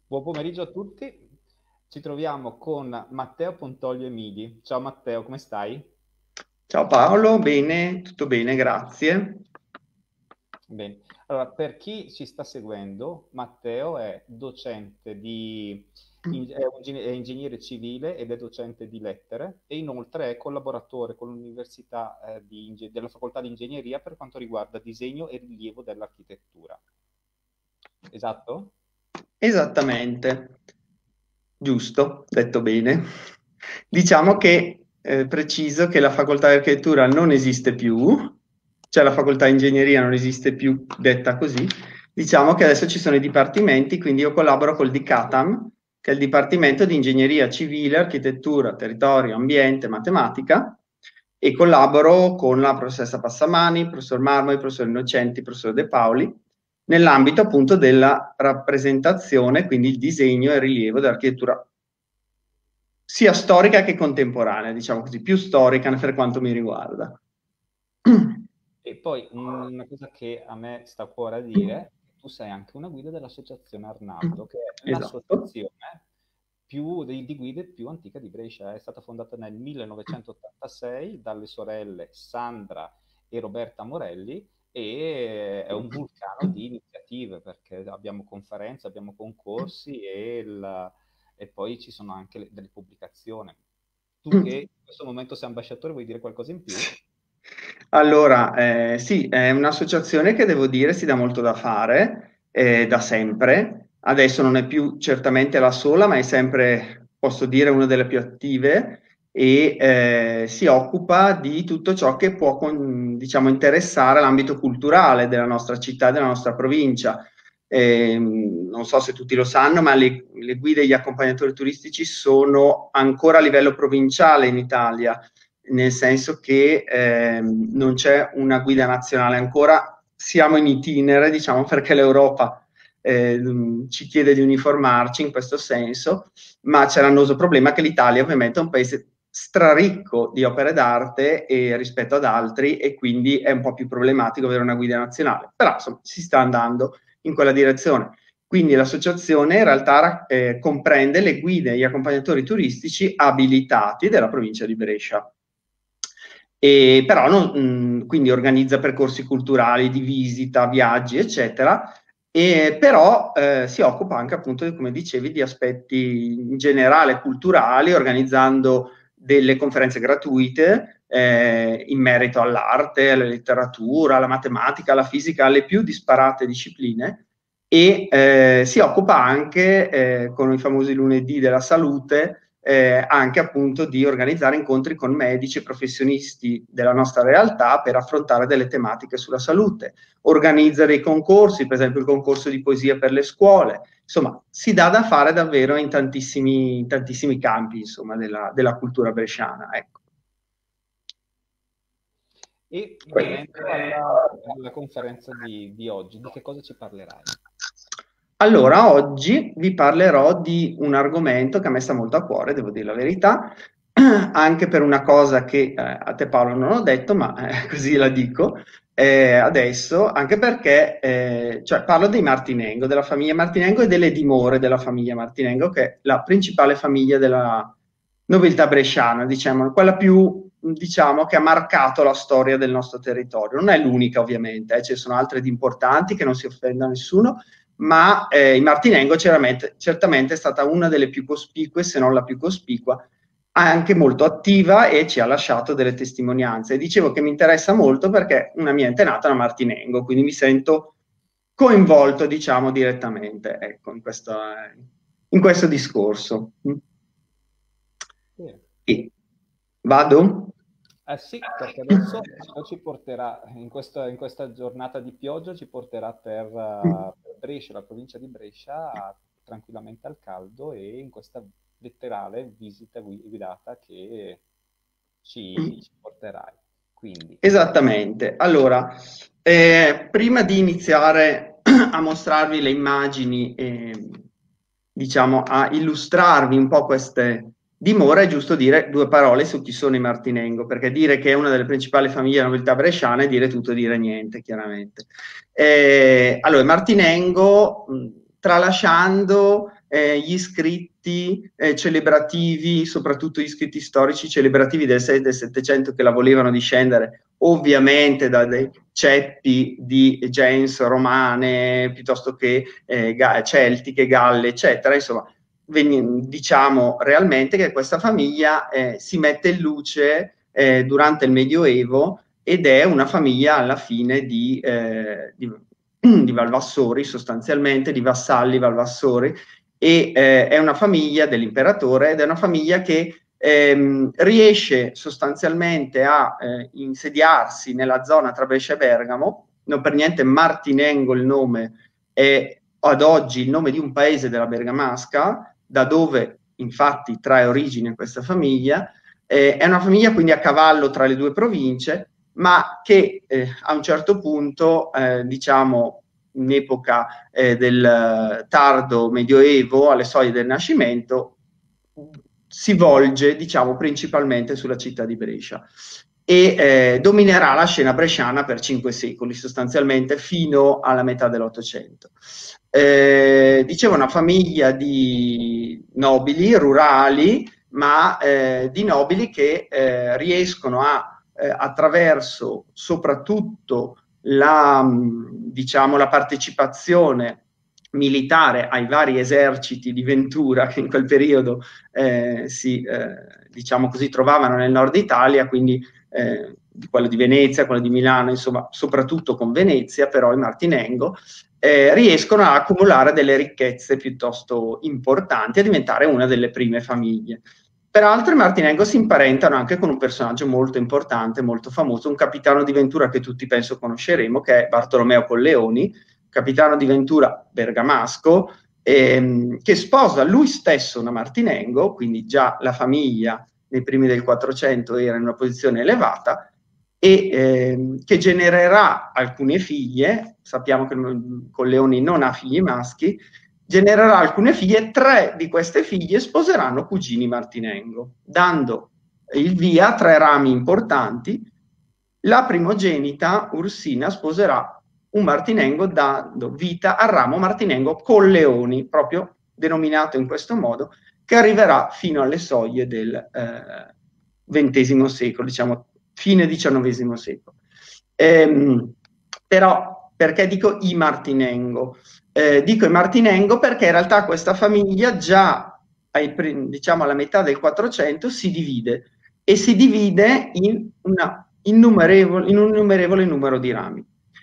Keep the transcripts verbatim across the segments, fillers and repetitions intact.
Buon pomeriggio a tutti. Ci troviamo con Matteo Pontoglio Emidi. Ciao Matteo, come stai? Ciao Paolo, bene, tutto bene, grazie. Bene. Allora, per chi ci sta seguendo, Matteo è docente di in- è un gene- è ingegnere civile ed è docente di lettere e inoltre è collaboratore con l'Università eh, di Inge- della Facoltà di Ingegneria per quanto riguarda disegno e rilievo dell'architettura. Esatto? Esattamente, giusto, detto bene. Diciamo che eh, preciso che la facoltà di architettura non esiste più, cioè la facoltà di ingegneria non esiste più detta così. Diciamo che adesso ci sono i dipartimenti, quindi io collaboro col DICATAM, che è il Dipartimento di Ingegneria Civile, Architettura, Territorio, Ambiente, Matematica, e collaboro con la professoressa Passamani, il professor Marmo, il professor Innocenti, il professor De Paoli, nell'ambito appunto della rappresentazione, quindi il disegno e il rilievo dell'architettura sia storica che contemporanea, diciamo così, più storica per quanto mi riguarda. E poi una cosa che a me sta a cuore a dire, tu sei anche una guida dell'Associazione Arnaldo, che è Esatto. l'associazione più, di, di guide più antica di Brescia. È stata fondata nel millenovecentottantasei dalle sorelle Sandra e Roberta Morelli e è un vulcano di iniziative perché abbiamo conferenze, abbiamo concorsi e, il- e poi ci sono anche le- delle pubblicazioni. Tu che in questo momento sei ambasciatore, vuoi dire qualcosa in più? Allora, eh, sì, è un'associazione che devo dire si dà molto da fare, eh, da sempre. Adesso non è più certamente la sola, ma è sempre, posso dire, una delle più attive e eh, si occupa di tutto ciò che può, con- diciamo, interessare l'ambito culturale della nostra città, della nostra provincia. Ehm, non so se tutti lo sanno, ma le, le guide e gli accompagnatori turistici sono ancora a livello provinciale in Italia, nel senso che ehm, non c'è una guida nazionale ancora, siamo in itinere, diciamo, perché l'Europa eh, ci chiede di uniformarci in questo senso, ma c'è l'annoso problema che l'Italia ovviamente è un paese straricco di opere d'arte e rispetto ad altri e quindi è un po' più problematico avere una guida nazionale, però insomma si sta andando in quella direzione. Quindi l'associazione in realtà eh, comprende le guide e gli accompagnatori turistici abilitati della provincia di Brescia. E però non, mh, quindi organizza percorsi culturali di visita, viaggi, eccetera, e però eh, si occupa anche appunto, come dicevi, di aspetti in generale culturali, organizzando delle conferenze gratuite eh, in merito all'arte, alla letteratura, alla matematica, alla fisica, alle più disparate discipline e eh, si occupa anche eh, con i famosi lunedì della salute eh, anche appunto di organizzare incontri con medici e professionisti della nostra realtà per affrontare delle tematiche sulla salute, organizza dei concorsi, per esempio il concorso di poesia per le scuole, insomma si dà da fare davvero in tantissimi, in tantissimi campi insomma, della, della cultura bresciana. Ecco. E venendo alla, alla conferenza di, di oggi, di che cosa ci parlerai? Allora, oggi vi parlerò di un argomento che a me sta molto a cuore, devo dire la verità, anche per una cosa che eh, a te Paolo non ho detto, ma eh, così la dico eh, adesso, anche perché eh, cioè, parlo dei Martinengo, della famiglia Martinengo e delle dimore della famiglia Martinengo, che è la principale famiglia della nobiltà bresciana, diciamo, quella più, diciamo, che ha marcato la storia del nostro territorio. Non è l'unica, ovviamente, eh, ci sono altre di importanti che non si offenda a nessuno, ma eh, il Martinengo certamente, certamente è stata una delle più cospicue, se non la più cospicua, anche molto attiva e ci ha lasciato delle testimonianze. E dicevo che mi interessa molto perché una mia antenata è una Martinengo, quindi mi sento coinvolto, diciamo, direttamente, ecco, in questo, in questo discorso. Sì. E vado? Eh sì, perché adesso ciò ci porterà, in questa, in questa giornata di pioggia, ci porterà per, eh, per Brescia, la provincia di Brescia, tranquillamente al caldo e in questa letterale visita gui- guidata che ci, ci porterai. Quindi, Esattamente. Allora, eh, prima di iniziare a mostrarvi le immagini e diciamo a illustrarvi un po' queste dimore, è giusto dire due parole su chi sono i Martinengo, perché dire che è una delle principali famiglie della nobiltà bresciana è dire tutto, dire niente, chiaramente. Eh, allora, i Martinengo, mh, tralasciando eh, gli scritti eh, celebrativi, soprattutto gli scritti storici celebrativi del sei e del settecento, che la volevano discendere ovviamente da dei ceppi di gens romane piuttosto che eh, ga celtiche, galle, eccetera. Insomma, diciamo realmente che questa famiglia eh, si mette in luce eh, durante il Medioevo, ed è una famiglia alla fine di, eh, di, di Valvassori, sostanzialmente, di vassalli valvassori, e eh, è una famiglia dell'imperatore, ed è una famiglia che ehm, riesce sostanzialmente a eh, insediarsi nella zona tra Brescia e Bergamo. Non per niente Martinengo il nome è ad oggi il nome di un paese della Bergamasca, da dove infatti trae origine questa famiglia. Eh, è una famiglia quindi a cavallo tra le due province, ma che eh, a un certo punto, eh, diciamo in epoca eh, del tardo Medioevo, alle soglie del Rinascimento, si volge, diciamo, principalmente sulla città di Brescia, e eh, dominerà la scena bresciana per cinque secoli, sostanzialmente fino alla metà dell'Ottocento. Eh, dicevo, una famiglia di nobili rurali, ma eh, di nobili che eh, riescono a, eh, attraverso soprattutto la, diciamo, la partecipazione militare ai vari eserciti di Ventura che in quel periodo eh, si, eh, diciamo così, trovavano nel nord Italia, quindi eh, quello di Venezia, quello di Milano, insomma, soprattutto con Venezia, però in Martinengo, eh, riescono a accumulare delle ricchezze piuttosto importanti, a diventare una delle prime famiglie. Peraltro i Martinengo si imparentano anche con un personaggio molto importante, molto famoso, un capitano di Ventura che tutti penso conosceremo, che è Bartolomeo Colleoni, capitano di Ventura bergamasco, ehm, che sposa lui stesso una Martinengo, quindi già la famiglia nei primi del Quattrocento era in una posizione elevata, e ehm, che genererà alcune figlie. Sappiamo che Colleoni non ha figli maschi, genererà alcune figlie. Tre di queste figlie sposeranno cugini Martinengo, dando il via a tre rami importanti. La primogenita, Ursina, sposerà un Martinengo, dando vita al ramo Martinengo Colleoni, proprio denominato in questo modo, che arriverà fino alle soglie del eh, ventesimo secolo, diciamo fine diciannovesimo secolo. Ehm, però, perché dico i Martinengo? Eh, dico i Martinengo perché in realtà questa famiglia già ai, diciamo alla metà del Quattrocento si divide, e si divide in, una innumerevole, in un innumerevole numero di rami.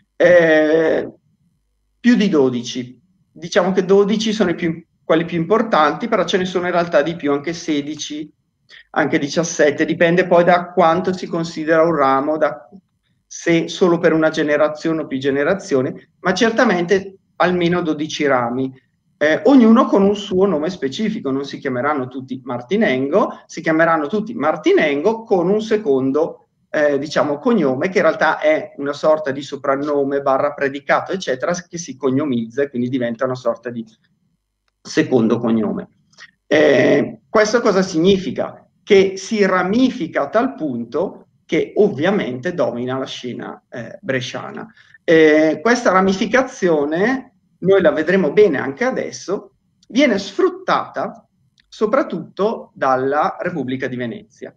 Eh, più di dodici, diciamo che dodici sono i più, quelli più importanti, però ce ne sono in realtà di più, anche sedici, anche diciassette, dipende poi da quanto si considera un ramo, da se solo per una generazione o più generazioni, ma certamente almeno dodici rami, eh, ognuno con un suo nome specifico. Non si chiameranno tutti Martinengo, si chiameranno tutti Martinengo con un secondo Eh, diciamo cognome, che in realtà è una sorta di soprannome barra predicato eccetera, che si cognomizza e quindi diventa una sorta di secondo cognome. Eh, questo cosa significa? Che si ramifica a tal punto che ovviamente domina la scena eh, bresciana. Eh, questa ramificazione, noi la vedremo bene anche adesso, viene sfruttata soprattutto dalla Repubblica di Venezia.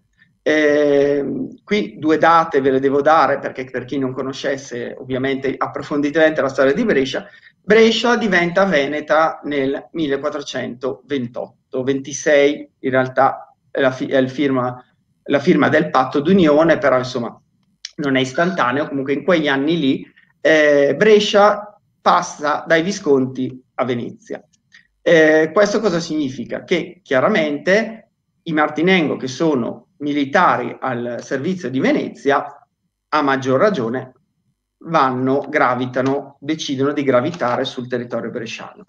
Eh, qui due date ve le devo dare, perché per chi non conoscesse ovviamente approfonditamente la storia di Brescia. Brescia diventa veneta nel millequattrocentoventotto, ventisei in realtà è la, fi è il firma, la firma del patto d'unione, però insomma non è istantaneo. Comunque in quegli anni lì eh, Brescia passa dai Visconti a Venezia. Eh, questo cosa significa? Che chiaramente i Martinengo, che sono militari al servizio di Venezia, a maggior ragione vanno, gravitano, decidono di gravitare sul territorio bresciano.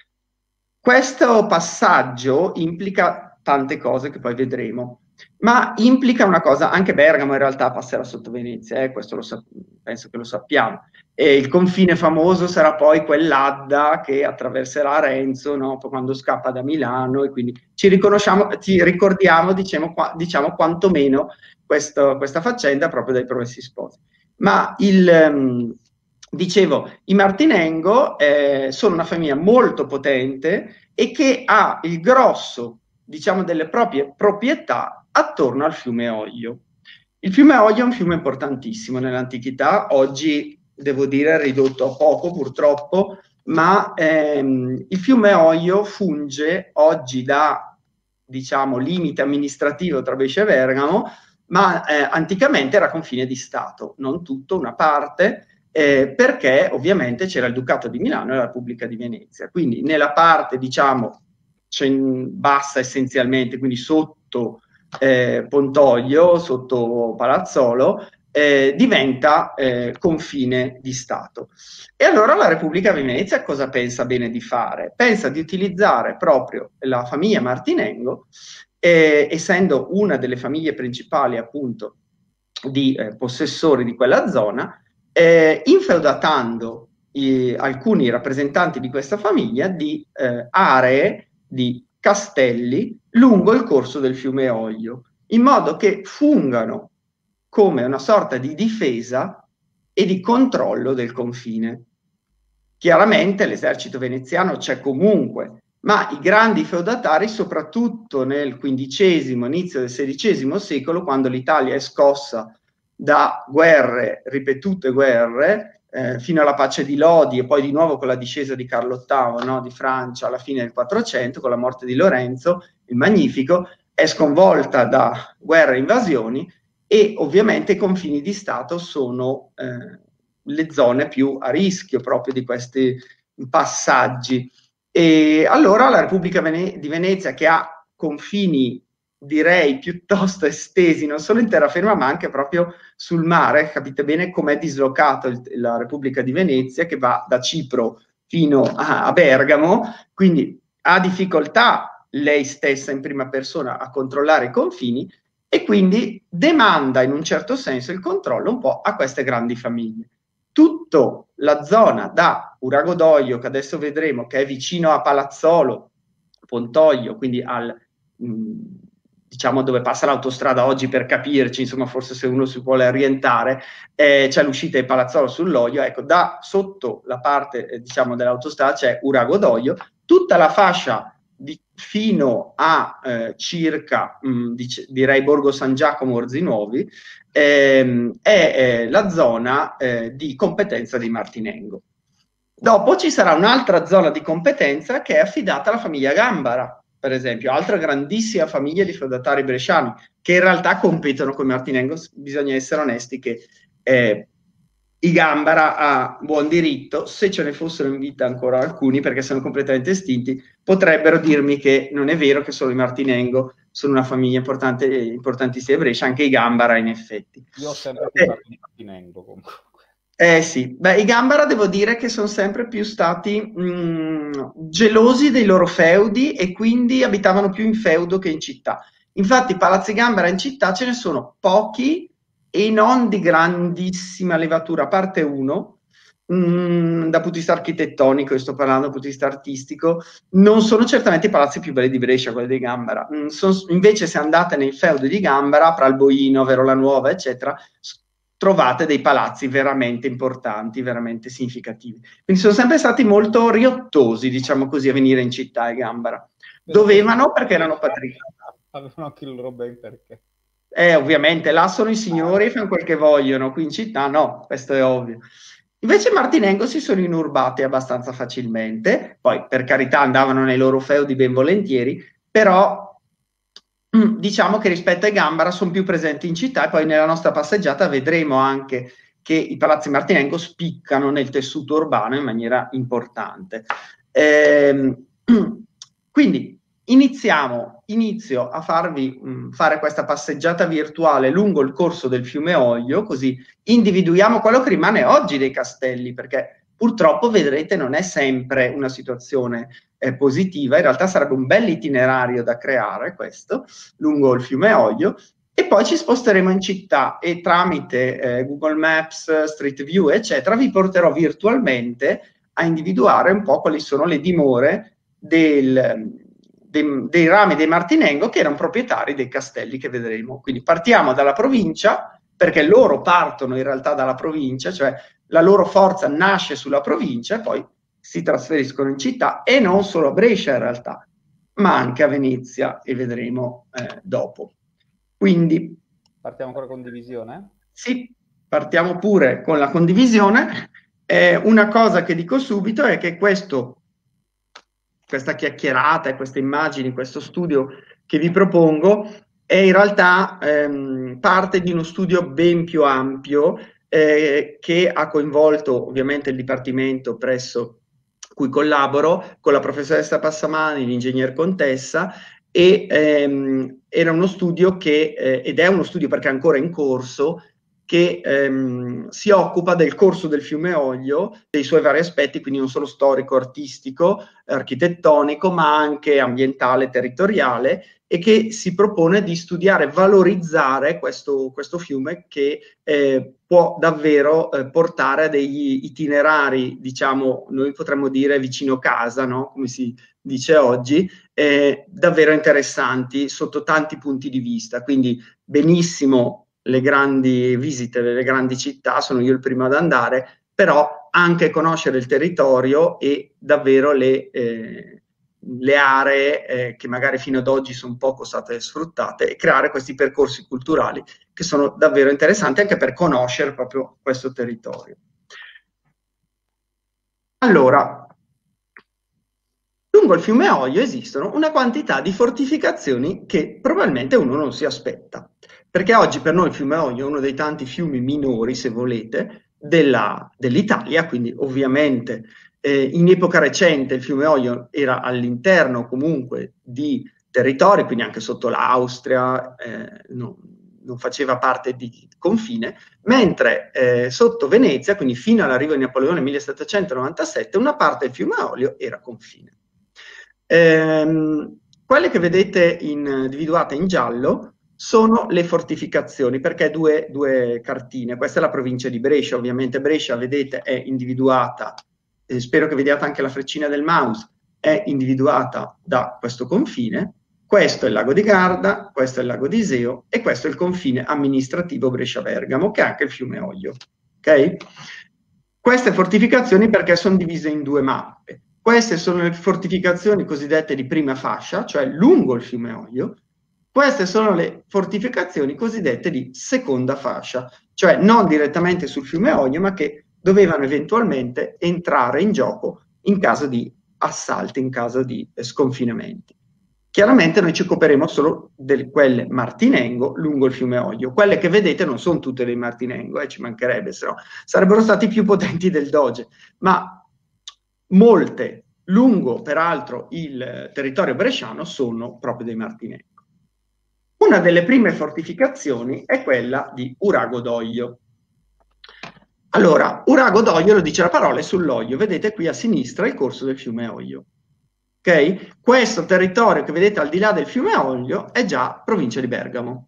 Questo passaggio implica tante cose che poi vedremo, ma implica una cosa: anche Bergamo in realtà passerà sotto Venezia, eh, questo lo penso che lo sappiamo. E il confine famoso sarà poi quell'Adda che attraverserà Renzo, no? Quando scappa da Milano, e quindi ci riconosciamo, ci ricordiamo, diciamo, qua, diciamo quantomeno questo, questa faccenda proprio dai Promessi Sposi. Ma il, um, dicevo, i Martinengo eh, sono una famiglia molto potente, e che ha il grosso, diciamo, delle proprie proprietà attorno al fiume Oglio. Il fiume Oglio è un fiume importantissimo nell'antichità, oggi devo dire ridotto a poco purtroppo, ma ehm, il fiume Oglio funge oggi da, diciamo, limite amministrativo tra Brescia e Bergamo, ma eh, anticamente era confine di Stato, non tutto, una parte, eh, perché ovviamente c'era il Ducato di Milano e la Repubblica di Venezia. Quindi nella parte, diciamo, bassa essenzialmente, quindi sotto eh, Pontoglio, sotto Palazzolo, eh, diventa eh, confine di Stato. E allora la Repubblica di Venezia cosa pensa bene di fare? Pensa di utilizzare proprio la famiglia Martinengo, eh, essendo una delle famiglie principali appunto di eh, possessori di quella zona, eh, infeudatando i, alcuni rappresentanti di questa famiglia di eh, aree, di castelli lungo il corso del fiume Oglio, in modo che fungano come una sorta di difesa e di controllo del confine. Chiaramente l'esercito veneziano c'è comunque, ma i grandi feudatari, soprattutto nel quindicesimo, inizio del sedicesimo secolo, quando l'Italia è scossa da guerre, ripetute guerre, eh, fino alla pace di Lodi e poi di nuovo con la discesa di Carlo ottavo, no, di Francia alla fine del quattrocento, con la morte di Lorenzo il Magnifico, è sconvolta da guerre e invasioni e ovviamente i confini di Stato sono eh, le zone più a rischio proprio di questi passaggi. E allora la Repubblica Vene- di Venezia, che ha confini direi piuttosto estesi, non solo in terraferma ma anche proprio sul mare, capite bene com'è dislocato il, la Repubblica di Venezia, che va da Cipro fino a, a Bergamo, quindi ha difficoltà lei stessa in prima persona a controllare i confini e quindi demanda in un certo senso il controllo un po' a queste grandi famiglie. Tutta la zona da Urago d'Oglio, che adesso vedremo, che è vicino a Palazzolo, Pontoglio, quindi al mh, diciamo dove passa l'autostrada oggi per capirci, insomma forse se uno si vuole orientare, eh, c'è l'uscita di Palazzolo sull'Oglio, ecco, da sotto la parte eh, diciamo dell'autostrada c'è Urago d'Oglio, tutta la fascia di, fino a eh, circa, mh, dic- direi Borgo San Giacomo Orzinuovi, ehm, è eh, la zona eh, di competenza di Martinengo. Dopo ci sarà un'altra zona di competenza che è affidata alla famiglia Gambara, per esempio, altra grandissima famiglia di feudatari bresciani, che in realtà competono con Martinengo. Bisogna essere onesti che eh, i Gambara a buon diritto, se ce ne fossero in vita ancora alcuni, perché sono completamente estinti, potrebbero dirmi che non è vero che solo i Martinengo sono una famiglia importante, importantissima a Brescia, anche i Gambara in effetti. Io ho sempre pensato eh, di Martinengo comunque. Eh sì, beh, i Gambara devo dire che sono sempre più stati mh, gelosi dei loro feudi e quindi abitavano più in feudo che in città. Infatti palazzi Gambara in città ce ne sono pochi e non di grandissima levatura, a parte uno, mh, da punto di vista architettonico, io sto parlando dal punto di vista artistico, non sono certamente i palazzi più belli di Brescia, quelli dei Gambara. Mh, son, invece se andate nei feudi di Gambara, Pralboino, Verola Nuova, eccetera, trovate dei palazzi veramente importanti, veramente significativi. Quindi sono sempre stati molto riottosi, diciamo così, a venire in città i Gambara. Dovevano perché erano patrioti. Avevano anche il loro ben perché. Eh, ovviamente, là sono i signori, fanno quel che vogliono, qui in città no, questo è ovvio. Invece Martinengo si sono inurbati abbastanza facilmente, poi per carità andavano nei loro feudi ben volentieri, però diciamo che rispetto ai Gambara sono più presenti in città e poi nella nostra passeggiata vedremo anche che i palazzi Martinengo spiccano nel tessuto urbano in maniera importante. Ehm, quindi iniziamo, inizio a farvi mh, fare questa passeggiata virtuale lungo il corso del fiume Oglio, così individuiamo quello che rimane oggi dei castelli, perché purtroppo vedrete non è sempre una situazione eh, positiva, in realtà sarebbe un bel itinerario da creare questo, lungo il fiume Oglio, e poi ci sposteremo in città e tramite eh, Google Maps, Street View, eccetera, vi porterò virtualmente a individuare un po' quali sono le dimore del, dei, dei rami dei Martinengo che erano proprietari dei castelli che vedremo. Quindi partiamo dalla provincia, perché loro partono in realtà dalla provincia, cioè la loro forza nasce sulla provincia e poi si trasferiscono in città, e non solo a Brescia in realtà, ma anche a Venezia, e vedremo eh, dopo. Quindi partiamo con la condivisione? Sì, partiamo pure con la condivisione. Eh, una cosa che dico subito è che questo, questa chiacchierata e queste immagini, questo studio che vi propongo, è in realtà ehm, parte di uno studio ben più ampio eh, che ha coinvolto ovviamente il Dipartimento presso cui collaboro, con la professoressa Passamani, l'ingegner Contessa, e ehm, era uno studio che, eh, ed è uno studio perché è ancora in corso, che ehm, si occupa del corso del fiume Oglio, dei suoi vari aspetti, quindi non solo storico, artistico, architettonico, ma anche ambientale, territoriale, e che si propone di studiare e valorizzare questo, questo fiume che eh, può davvero eh, portare a degli itinerari, diciamo, noi potremmo dire vicino casa, no? Come si dice oggi, eh, davvero interessanti sotto tanti punti di vista. Quindi benissimo le grandi visite delle grandi città, sono io il primo ad andare, però anche conoscere il territorio e davvero le, eh, le aree eh, che magari fino ad oggi sono poco state sfruttate, e creare questi percorsi culturali che sono davvero interessanti anche per conoscere proprio questo territorio. Allora, lungo il fiume Oglio esistono una quantità di fortificazioni che probabilmente uno non si aspetta, perché oggi per noi il fiume Oglio è uno dei tanti fiumi minori, se volete, della, dell'Italia, quindi ovviamente eh, in epoca recente il fiume Oglio era all'interno comunque di territori, quindi anche sotto l'Austria, eh, non, non faceva parte di confine, mentre eh, sotto Venezia, quindi fino all'arrivo di Napoleone nel millesettecentonovantasette, una parte del fiume Oglio era confine. Ehm, quelle che vedete in, individuate in giallo sono le fortificazioni, perché due, due cartine. Questa è la provincia di Brescia, ovviamente Brescia, vedete, è individuata, eh, spero che vediate anche la freccina del mouse, è individuata da questo confine. Questo è il lago di Garda, questo è il lago di Iseo, e questo è il confine amministrativo Brescia-Bergamo, che è anche il fiume Oglio. Okay? Queste fortificazioni perché sono divise in due mappe. Queste sono le fortificazioni cosiddette di prima fascia, cioè lungo il fiume Oglio. Queste sono le fortificazioni cosiddette di seconda fascia, cioè non direttamente sul fiume Oglio, ma che dovevano eventualmente entrare in gioco in caso di assalti, in caso di sconfinamenti. Chiaramente noi ci occuperemo solo di quelle Martinengo lungo il fiume Oglio. Quelle che vedete non sono tutte dei Martinengo, eh, ci mancherebbe, se no sarebbero stati più potenti del Doge, ma molte lungo peraltro il territorio bresciano sono proprio dei Martinengo. Una delle prime fortificazioni è quella di Urago d'Oglio. Allora, Urago d'Oglio, lo dice la parola, è sull'Oglio. Vedete qui a sinistra il corso del fiume Oglio. Okay? Questo territorio che vedete al di là del fiume Oglio è già provincia di Bergamo.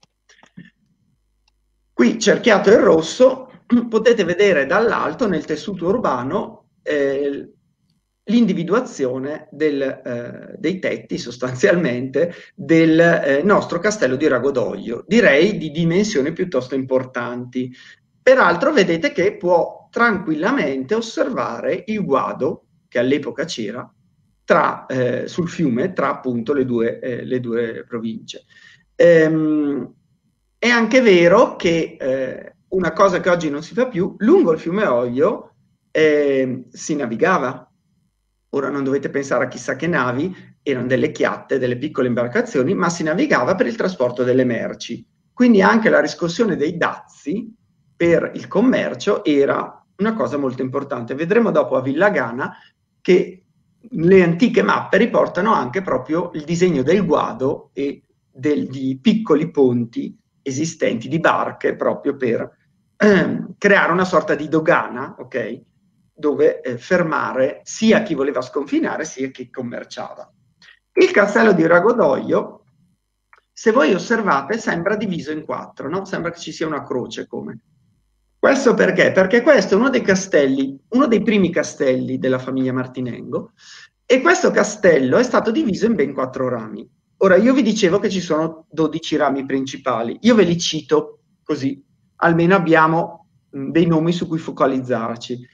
Qui cerchiato in rosso potete vedere dall'alto nel tessuto urbano eh, l'individuazione del, eh, dei tetti sostanzialmente del eh, nostro castello di Urago d'Oglio, direi di dimensioni piuttosto importanti. Peraltro vedete che può tranquillamente osservare il guado che all'epoca c'era tra, eh, sul fiume tra appunto le due, eh, le due province. Ehm, è anche vero che eh, una cosa che oggi non si fa più, lungo il fiume Oglio eh, si navigava. Ora non dovete pensare a chissà che navi, erano delle chiatte, delle piccole imbarcazioni, ma si navigava per il trasporto delle merci. Quindi anche la riscossione dei dazi per il commercio era una cosa molto importante. Vedremo dopo a Villagana che le antiche mappe riportano anche proprio il disegno del guado e degli piccoli ponti esistenti di barche proprio per eh, creare una sorta di dogana, ok? Dove eh, fermare sia chi voleva sconfinare sia chi commerciava. Il castello di Urago d'Oglio, se voi osservate, sembra diviso in quattro, no? Sembra che ci sia una croce come. Questo perché? Perché questo è uno dei castelli, uno dei primi castelli della famiglia Martinengo, e questo castello è stato diviso in ben quattro rami. Ora, io vi dicevo che ci sono dodici rami principali, io ve li cito così, almeno abbiamo mh, dei nomi su cui focalizzarci.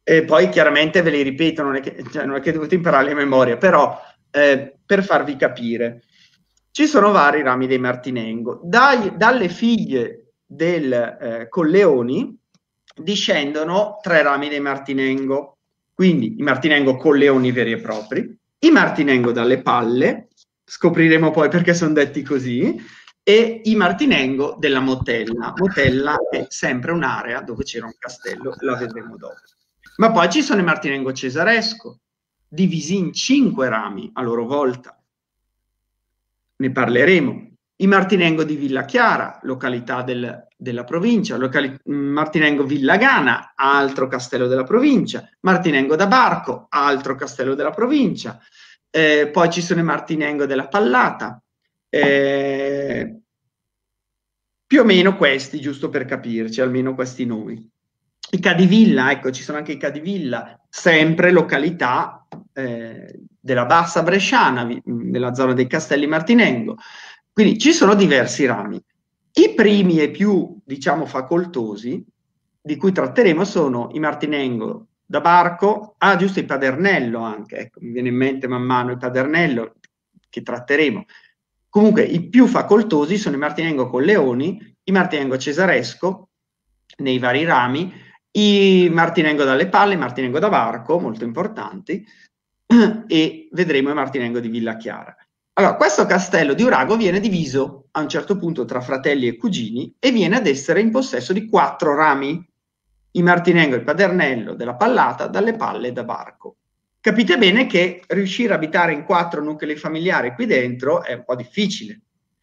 E poi chiaramente ve li ripeto, non è che, cioè, non è che dovete imparare a memoria, però eh, per farvi capire, ci sono vari rami dei Martinengo. Dai, dalle figlie del eh, Colleoni discendono tre rami dei Martinengo, quindi i Martinengo Colleoni veri e propri, i Martinengo dalle Palle, scopriremo poi perché sono detti così, e i Martinengo della Motella. Motella è sempre un'area dove c'era un castello, la vedremo dopo. Ma poi ci sono i Martinengo Cesaresco, divisi in cinque rami a loro volta. Ne parleremo. I Martinengo di Villa Chiara, località del, della provincia, locali, Martinengo Villagana, altro castello della provincia, Martinengo da Barco, altro castello della provincia, eh, poi ci sono i Martinengo della Pallata, eh, più o meno questi, giusto per capirci, almeno questi nomi. I Cadivilla, ecco, ci sono anche i Cadivilla, sempre località eh, della bassa bresciana, nella zona dei Castelli Martinengo. Quindi ci sono diversi rami. I primi e più, diciamo, facoltosi, di cui tratteremo, sono i Martinengo da Barco, ah, giusto, il Padernello anche, ecco, mi viene in mente man mano il Padernello, che tratteremo. Comunque, i più facoltosi sono i Martinengo Colleoni, i Martinengo Cesaresco, nei vari rami, i Martinengo dalle Palle, i Martinengo da Barco, molto importanti, e vedremo i Martinengo di Villa Chiara. Allora, questo castello di Urago viene diviso a un certo punto tra fratelli e cugini e viene ad essere in possesso di quattro rami, i Martinengo e il Padernello della Pallata, dalle Palle e da Barco. Capite bene che riuscire a abitare in quattro nuclei familiari qui dentro è un po' difficile.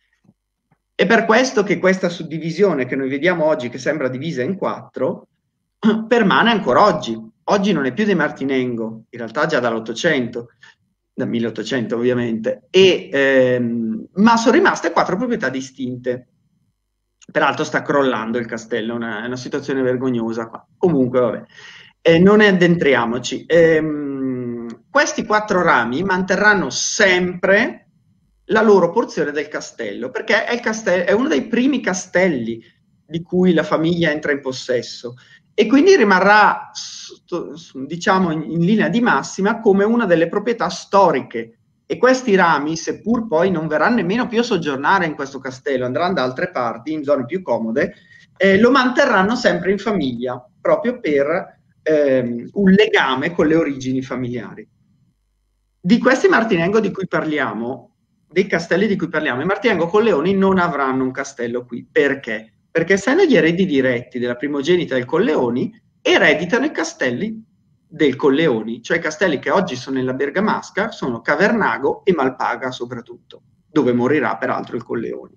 È per questo che questa suddivisione che noi vediamo oggi, che sembra divisa in quattro, permane ancora oggi. Oggi non è più dei Martinengo, in realtà già dall'Ottocento, dal milleottocento ovviamente, e, ehm, ma sono rimaste quattro proprietà distinte. Peraltro sta crollando il castello, è una, è una situazione vergognosa qua. Comunque, vabbè, eh, non ne addentriamoci. Ehm, questi quattro rami manterranno sempre la loro porzione del castello, perché è, il castello, è uno dei primi castelli di cui la famiglia entra in possesso e quindi rimarrà, diciamo, in, in linea di massima come una delle proprietà storiche. E questi rami, seppur poi non verranno nemmeno più a soggiornare in questo castello, andranno da altre parti, in zone più comode, eh, lo manterranno sempre in famiglia, proprio per ehm, un legame con le origini familiari. Di questi Martinengo di cui parliamo, dei castelli di cui parliamo, i Martinengo Colleoni non avranno un castello qui. Perché? Perché essendo gli eredi diretti della primogenita del Colleoni, ereditano i castelli del Colleoni, cioè i castelli che oggi sono nella Bergamasca, sono Cavernago e Malpaga soprattutto, dove morirà peraltro il Colleoni.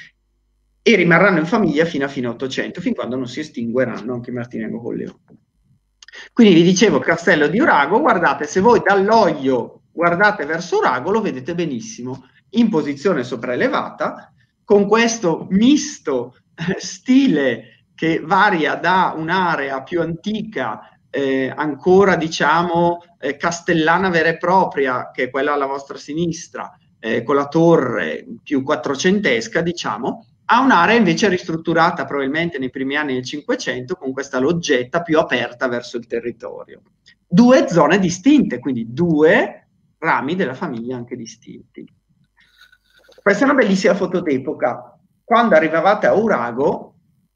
E rimarranno in famiglia fino a fine Ottocento, fin quando non si estingueranno anche i Martinengo Colleoni. Quindi vi dicevo, Castello di Urago, guardate, se voi dall'Oglio guardate verso Urago, lo vedete benissimo, in posizione sopraelevata, con questo misto stile che varia da un'area più antica, eh, ancora diciamo eh, castellana vera e propria, che è quella alla vostra sinistra, eh, con la torre più quattrocentesca, diciamo, a un'area invece ristrutturata probabilmente nei primi anni del Cinquecento, con questa loggetta più aperta verso il territorio. Due zone distinte, quindi due rami della famiglia anche distinti. Questa è una bellissima foto d'epoca. Quando arrivavate a Urago,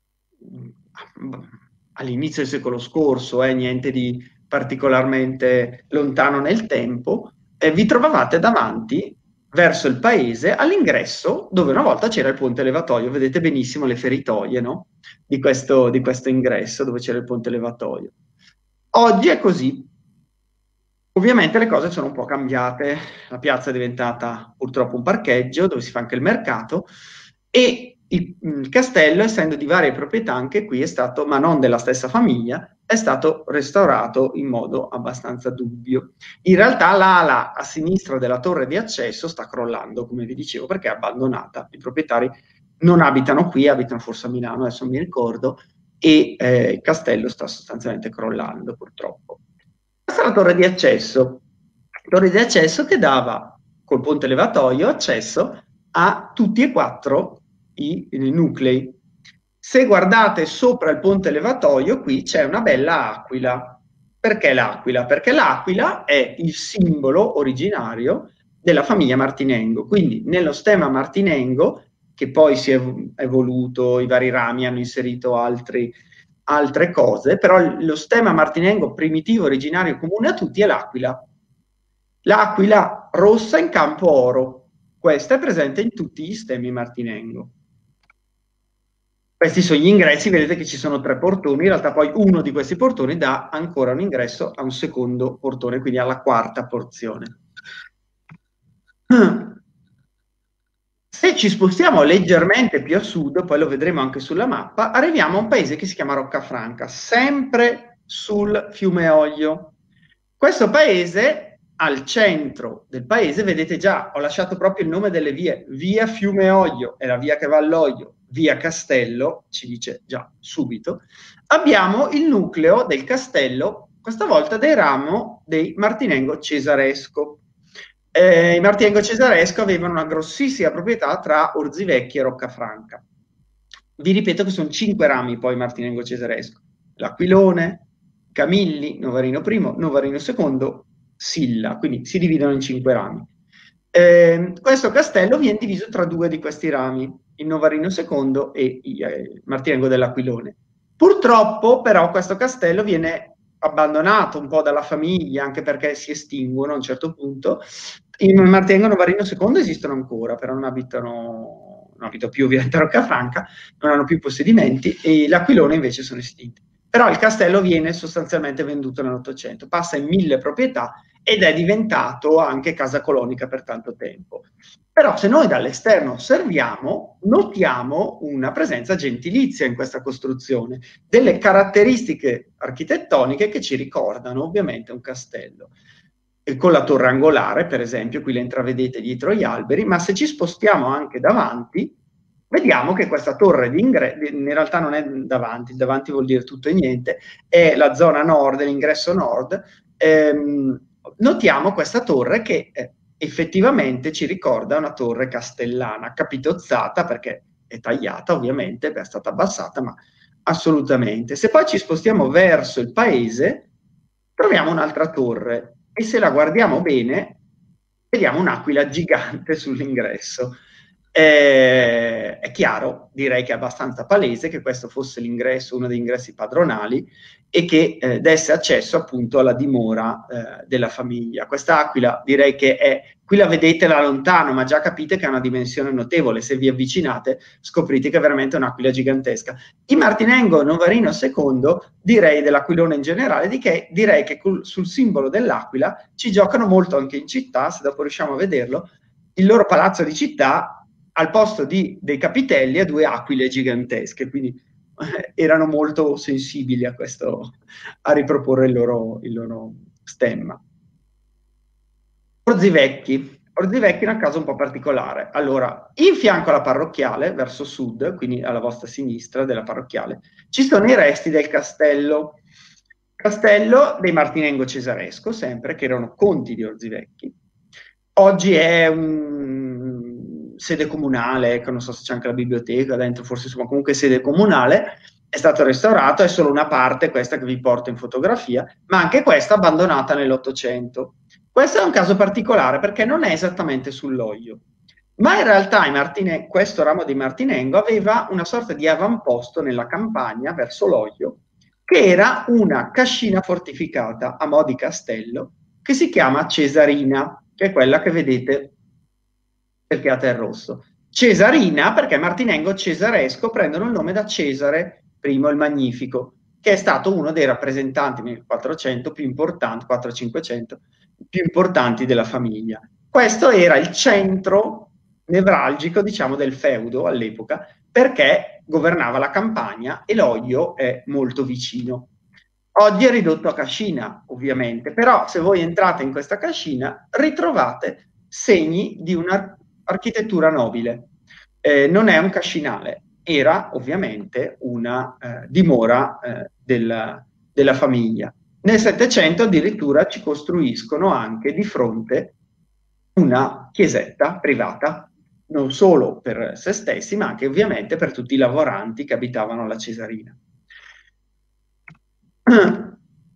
all'inizio del secolo scorso, eh, niente di particolarmente lontano nel tempo, eh, vi trovavate davanti, verso il paese, all'ingresso, dove una volta c'era il ponte levatoio. Vedete benissimo le feritoie, no? Di questo, di questo ingresso, dove c'era il ponte levatoio. Oggi è così. Ovviamente le cose sono un po' cambiate, la piazza è diventata purtroppo un parcheggio dove si fa anche il mercato e il, il castello, essendo di varie proprietà, anche qui è stato, ma non della stessa famiglia, è stato restaurato in modo abbastanza dubbio. In realtà l'ala a sinistra della torre di accesso sta crollando, come vi dicevo, perché è abbandonata. I proprietari non abitano qui, abitano forse a Milano, adesso mi ricordo, e eh, il castello sta sostanzialmente crollando, purtroppo. Questa è la torre di accesso, torre di accesso che dava col ponte levatoio accesso a tutti e quattro i, i nuclei. Se guardate sopra il ponte levatoio, qui c'è una bella aquila. Perché l'aquila? Perché l'aquila è il simbolo originario della famiglia Martinengo. Quindi nello stemma martinengo, che poi si è evoluto, i vari rami hanno inserito altri, altre cose, però lo stemma martinengo primitivo, originario, comune a tutti è l'aquila. L'aquila rossa in campo oro. Questa è presente in tutti gli stemmi martinengo. Questi sono gli ingressi, vedete che ci sono tre portoni, in realtà poi uno di questi portoni dà ancora un ingresso a un secondo portone, quindi alla quarta porzione. Se ci spostiamo leggermente più a sud, poi lo vedremo anche sulla mappa, arriviamo a un paese che si chiama Roccafranca, sempre sul fiume Oglio. Questo paese, al centro del paese, vedete già, ho lasciato proprio il nome delle vie, via Fiume Oglio, è la via che va all'Oglio, via Castello, ci dice già subito, abbiamo il nucleo del castello, questa volta del ramo dei Martinengo Cesaresco. Eh, I Martinengo Cesaresco avevano una grossissima proprietà tra Orzivecchi e Roccafranca. Vi ripeto che sono cinque rami poi Martinengo Cesaresco: l'Aquilone, Camilli, Novarino I, Novarino secondo, Silla, quindi si dividono in cinque rami. Eh, questo castello viene diviso tra due di questi rami, il Novarino secondo e il eh, Martinengo dell'Aquilone. Purtroppo però questo castello viene abbandonato un po' dalla famiglia, anche perché si estinguono a un certo punto. Il Martinengo e Novarino secondo esistono ancora, però non abitano, non abitano più ovviamente a Roccafranca, non hanno più possedimenti, e l'Aquilone invece sono estinti. Però il castello viene sostanzialmente venduto nell'Ottocento, passa in mille proprietà ed è diventato anche casa colonica per tanto tempo. Però se noi dall'esterno osserviamo, notiamo una presenza gentilizia in questa costruzione, delle caratteristiche architettoniche che ci ricordano ovviamente un castello. E con la torre angolare, per esempio, qui la intravedete dietro gli alberi, ma se ci spostiamo anche davanti, vediamo che questa torre d'ingresso, in realtà non è davanti, davanti vuol dire tutto e niente, è la zona nord, l'ingresso nord. Ehm, notiamo questa torre che eh, effettivamente ci ricorda una torre castellana, capitozzata perché è tagliata ovviamente, è stata abbassata, ma assolutamente. Se poi ci spostiamo verso il paese, troviamo un'altra torre e se la guardiamo bene, vediamo un'aquila gigante sull'ingresso. Eh, è chiaro, direi che è abbastanza palese che questo fosse l'ingresso, uno degli ingressi padronali, e che eh, desse accesso appunto alla dimora eh, della famiglia. Quest'aquila direi che è, qui la vedete da lontano, ma già capite che ha una dimensione notevole. Se vi avvicinate scoprite che è veramente un'aquila gigantesca. I Martinengo Novarino secondo, direi dell'aquilone in generale, di che direi che sul simbolo dell'aquila ci giocano molto anche in città, se dopo riusciamo a vederlo. Il loro palazzo di città, al posto di, dei capitelli, ha due aquile gigantesche, quindi eh, erano molto sensibili a questo, a riproporre il loro, il loro stemma. Orzivecchi. Orzivecchi è un caso un po' particolare. Allora, in fianco alla parrocchiale, verso sud, quindi alla vostra sinistra della parrocchiale, ci sono i resti del castello. Castello dei Martinengo Cesaresco, sempre, che erano conti di Orzivecchi. Oggi è un sede comunale, ecco, non so se c'è anche la biblioteca dentro, forse insomma comunque sede comunale, è stato restaurato, è solo una parte, questa che vi porto in fotografia, ma anche questa abbandonata nell'Ottocento. Questo è un caso particolare perché non è esattamente sull'Oglio, ma in realtà Martine, questo ramo di Martinengo aveva una sorta di avamposto nella campagna verso l'Oglio, che era una cascina fortificata a mo' di castello, che si chiama Cesarina, che è quella che vedete cerchiata in rosso. Cesarina perché Martinengo Cesaresco prendono il nome da Cesare I il Magnifico, che è stato uno dei rappresentanti nel quattrocento più importanti, quattrocento cinquecento, più importanti della famiglia. Questo era il centro nevralgico, diciamo, del feudo all'epoca, perché governava la campagna e l'Oglio è molto vicino. Oggi è ridotto a cascina, ovviamente, però se voi entrate in questa cascina ritrovate segni di un'architettura nobile. Eh, non è un cascinale, era ovviamente una eh, dimora eh, della, della famiglia. Nel Settecento addirittura ci costruiscono anche di fronte una chiesetta privata, non solo per se stessi, ma anche ovviamente per tutti i lavoranti che abitavano alla Cesarina.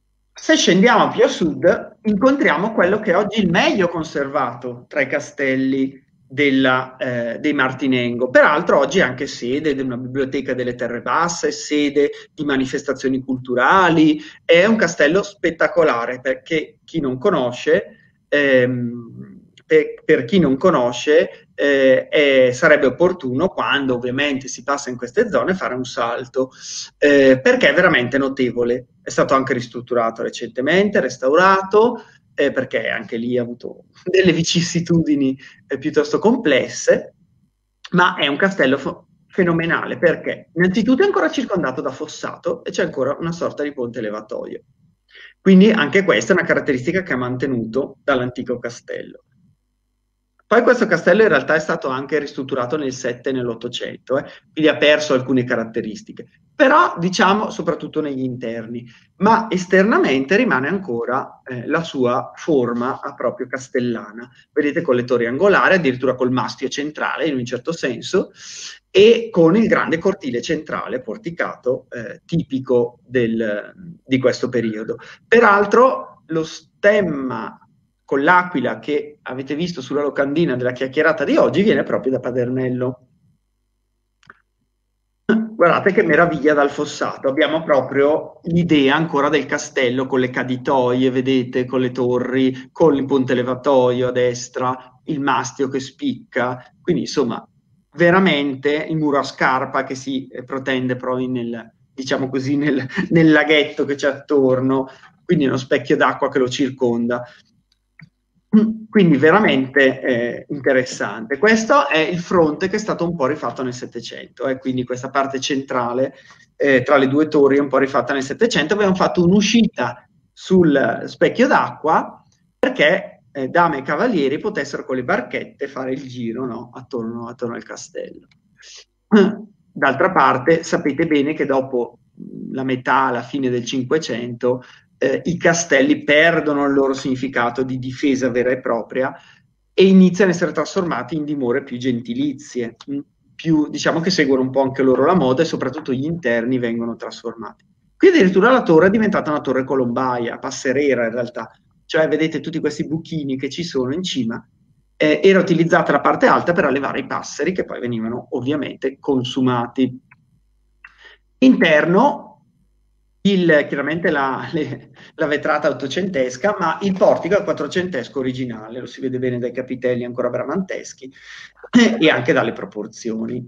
Se scendiamo più a sud, incontriamo quello che è oggi il meglio conservato tra i castelli della, eh, dei Martinengo. Peraltro oggi è anche sede di una biblioteca delle Terre Basse, sede di manifestazioni culturali, è un castello spettacolare perché chi non conosce, ehm, per, per chi non conosce eh, è, sarebbe opportuno, quando ovviamente si passa in queste zone, fare un salto, eh, perché è veramente notevole. È stato anche ristrutturato recentemente, restaurato, eh, perché anche lì ha avuto delle vicissitudini eh, piuttosto complesse, ma è un castello fenomenale perché innanzitutto è ancora circondato da fossato e c'è ancora una sorta di ponte levatoio. Quindi anche questa è una caratteristica che ha mantenuto dall'antico castello. Poi questo castello in realtà è stato anche ristrutturato nel sette e nell'ottocento, eh, quindi ha perso alcune caratteristiche, però diciamo soprattutto negli interni, ma esternamente rimane ancora eh, la sua forma a proprio castellana. Vedete, con le torri angolari, addirittura col mastio centrale in un certo senso, e con il grande cortile centrale porticato eh, tipico del, di questo periodo. Peraltro lo stemma con l'aquila che avete visto sulla locandina della chiacchierata di oggi viene proprio da Padernello. Guardate che meraviglia dal fossato, abbiamo proprio l'idea ancora del castello con le caditoie, vedete, con le torri, con il ponte levatoio a destra, il mastio che spicca, quindi insomma veramente il muro a scarpa che si protende proprio nel, diciamo così, nel, nel laghetto che c'è attorno, quindi uno specchio d'acqua che lo circonda. Quindi veramente eh, interessante. Questo è il fronte che è stato un po' rifatto nel Settecento, eh, quindi questa parte centrale eh, tra le due torri è un po' rifatta nel Settecento. Abbiamo fatto un'uscita sul specchio d'acqua perché eh, dame e cavalieri potessero con le barchette fare il giro, no? attorno, attorno al castello. D'altra parte sapete bene che dopo la metà, la fine del Cinquecento, Eh, i castelli perdono il loro significato di difesa vera e propria e iniziano a essere trasformati in dimore più gentilizie, più, diciamo che seguono un po' anche loro la moda e soprattutto gli interni vengono trasformati. Qui addirittura la torre è diventata una torre colombaia, passerera in realtà, cioè vedete tutti questi buchini che ci sono in cima, eh, era utilizzata la parte alta per allevare i passeri che poi venivano ovviamente consumati. Interno, Il, chiaramente la, le, la vetrata ottocentesca, ma il portico è quattrocentesco originale, lo si vede bene dai capitelli ancora bramanteschi eh, e anche dalle proporzioni.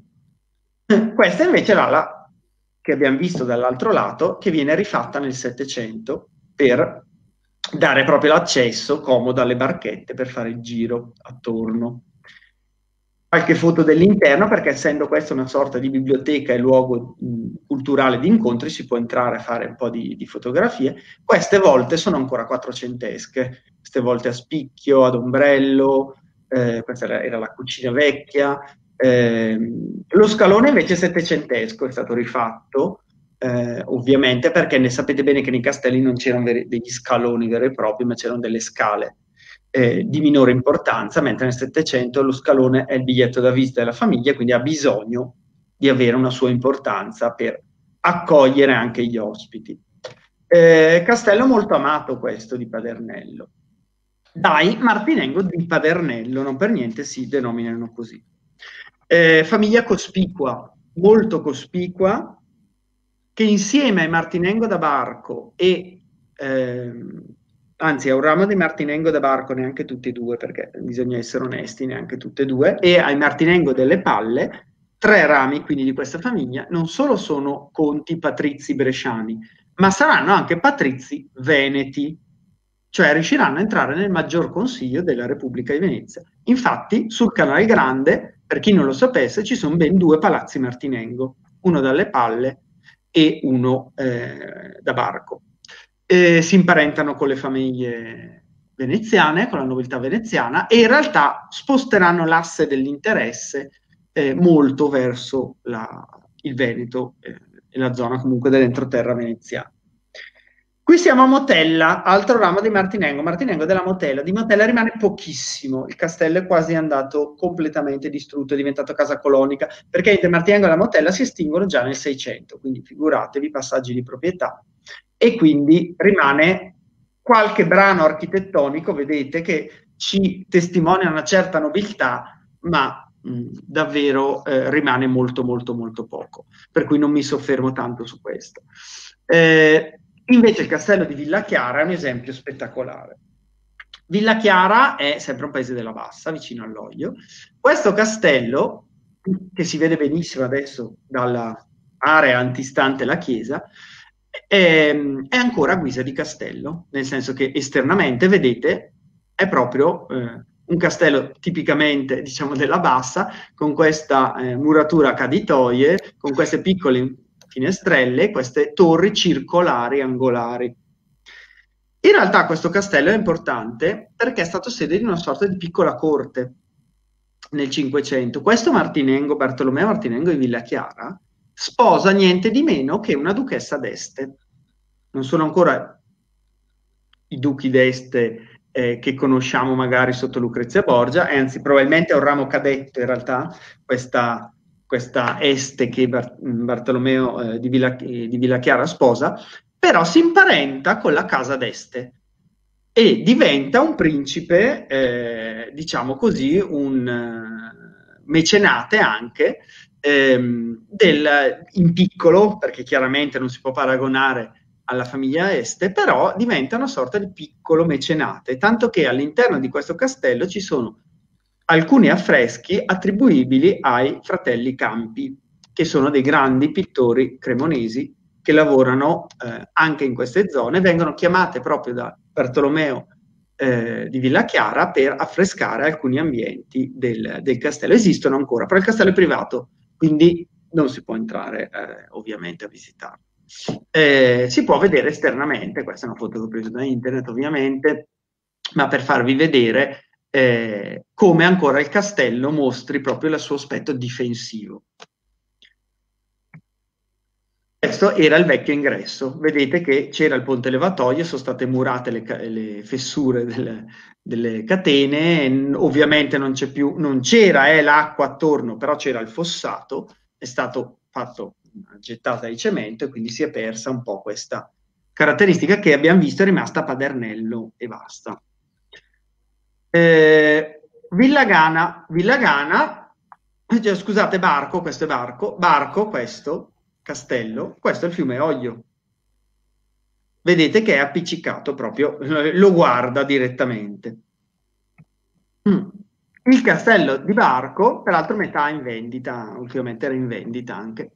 Questa invece è l'ala che abbiamo visto dall'altro lato, che viene rifatta nel Settecento per dare proprio l'accesso comodo alle barchette per fare il giro attorno. Qualche foto dell'interno, perché essendo questa una sorta di biblioteca e luogo mh, culturale di incontri, si può entrare a fare un po' di, di fotografie. Queste volte sono ancora quattrocentesche, queste volte a spicchio, ad ombrello, eh, questa era, era la cucina vecchia. Eh, lo scalone invece è settecentesco, è stato rifatto, eh, ovviamente perché ne sapete bene che nei castelli non c'erano veri, degli scaloni veri e propri, ma c'erano delle scale. Eh, di minore importanza, mentre nel Settecento lo scalone è il biglietto da visita della famiglia, quindi ha bisogno di avere una sua importanza per accogliere anche gli ospiti. Eh, castello molto amato questo di Padernello. Dai Martinengo di Padernello, non per niente si denominano così. Eh, famiglia cospicua, molto cospicua, che insieme ai Martinengo da Barco e ehm, anzi, a un ramo di Martinengo da Barco, neanche tutti e due, perché bisogna essere onesti, neanche tutte e due, e ai Martinengo delle Palle, tre rami quindi di questa famiglia, non solo sono conti patrizi bresciani, ma saranno anche patrizi veneti, cioè riusciranno a entrare nel maggior consiglio della Repubblica di Venezia. Infatti, sul Canale Grande, per chi non lo sapesse, ci sono ben due palazzi Martinengo, uno dalle Palle e uno eh, da Barco. Eh, si imparentano con le famiglie veneziane, con la nobiltà veneziana, e in realtà sposteranno l'asse dell'interesse eh, molto verso la, il Veneto eh, e la zona comunque dell'entroterra veneziana. Qui siamo a Motella, altro ramo di Martinengo, Martinengo della Motella. Di Motella rimane pochissimo, il castello è quasi andato completamente distrutto, è diventato casa colonica, perché il Martinengo e la Motella si estinguono già nel Seicento, quindi figuratevi, passaggi di proprietà. E quindi rimane qualche brano architettonico, vedete, che ci testimonia una certa nobiltà, ma mh, davvero eh, rimane molto molto molto poco, per cui non mi soffermo tanto su questo. Eh, invece il castello di Villa Chiara è un esempio spettacolare. Villa Chiara è sempre un paese della Bassa, vicino all'Oglio. Questo castello, che si vede benissimo adesso dall'area antistante la chiesa, è, è ancora a guisa di castello, nel senso che esternamente, vedete, è proprio eh, un castello tipicamente, diciamo, della Bassa, con questa eh, muratura a caditoie, con queste piccole finestrelle, queste torri circolari, angolari. In realtà questo castello è importante perché è stato sede di una sorta di piccola corte nel Cinquecento. Questo Martinengo, Bartolomeo Martinengo di Villa Chiara, sposa niente di meno che una duchessa d'Este. Non sono ancora i duchi d'Este eh, che conosciamo magari sotto Lucrezia Borgia, anzi probabilmente è un ramo cadetto in realtà, questa, questa Este che Bar- Bartolomeo eh, di, Villa, eh, di Villa Chiara sposa, però si imparenta con la casa d'Este e diventa un principe, eh, diciamo così, un uh, mecenate anche, ehm, del, in piccolo, perché chiaramente non si può paragonare alla famiglia Este, però diventa una sorta di piccolo mecenate, tanto che all'interno di questo castello ci sono alcuni affreschi attribuibili ai fratelli Campi, che sono dei grandi pittori cremonesi che lavorano eh, anche in queste zone, vengono chiamate proprio da Bartolomeo eh, di Villa Chiara per affrescare alcuni ambienti del, del castello. Esistono ancora, però il castello è privato, quindi non si può entrare eh, ovviamente a visitarlo. Eh, si può vedere esternamente, questa è una foto che ho preso da internet ovviamente, ma per farvi vedere eh, come ancora il castello mostri proprio il suo aspetto difensivo. Questo era il vecchio ingresso, vedete che c'era il ponte levatoio, sono state murate le, le fessure delle, delle catene, ovviamente non c'è più, non c'era eh, l'acqua attorno, però c'era il fossato, è stato fatto gettata di cemento e quindi si è persa un po' questa caratteristica che abbiamo visto è rimasta a Padernello e basta. Eh, Villa Gana, Villa Gana, eh, scusate, Barco, questo è Barco, Barco, questo, castello, questo è il fiume Oglio. Vedete che è appiccicato proprio, lo guarda direttamente. Mm. Il castello di Barco, peraltro metà in vendita, ultimamente era in vendita anche.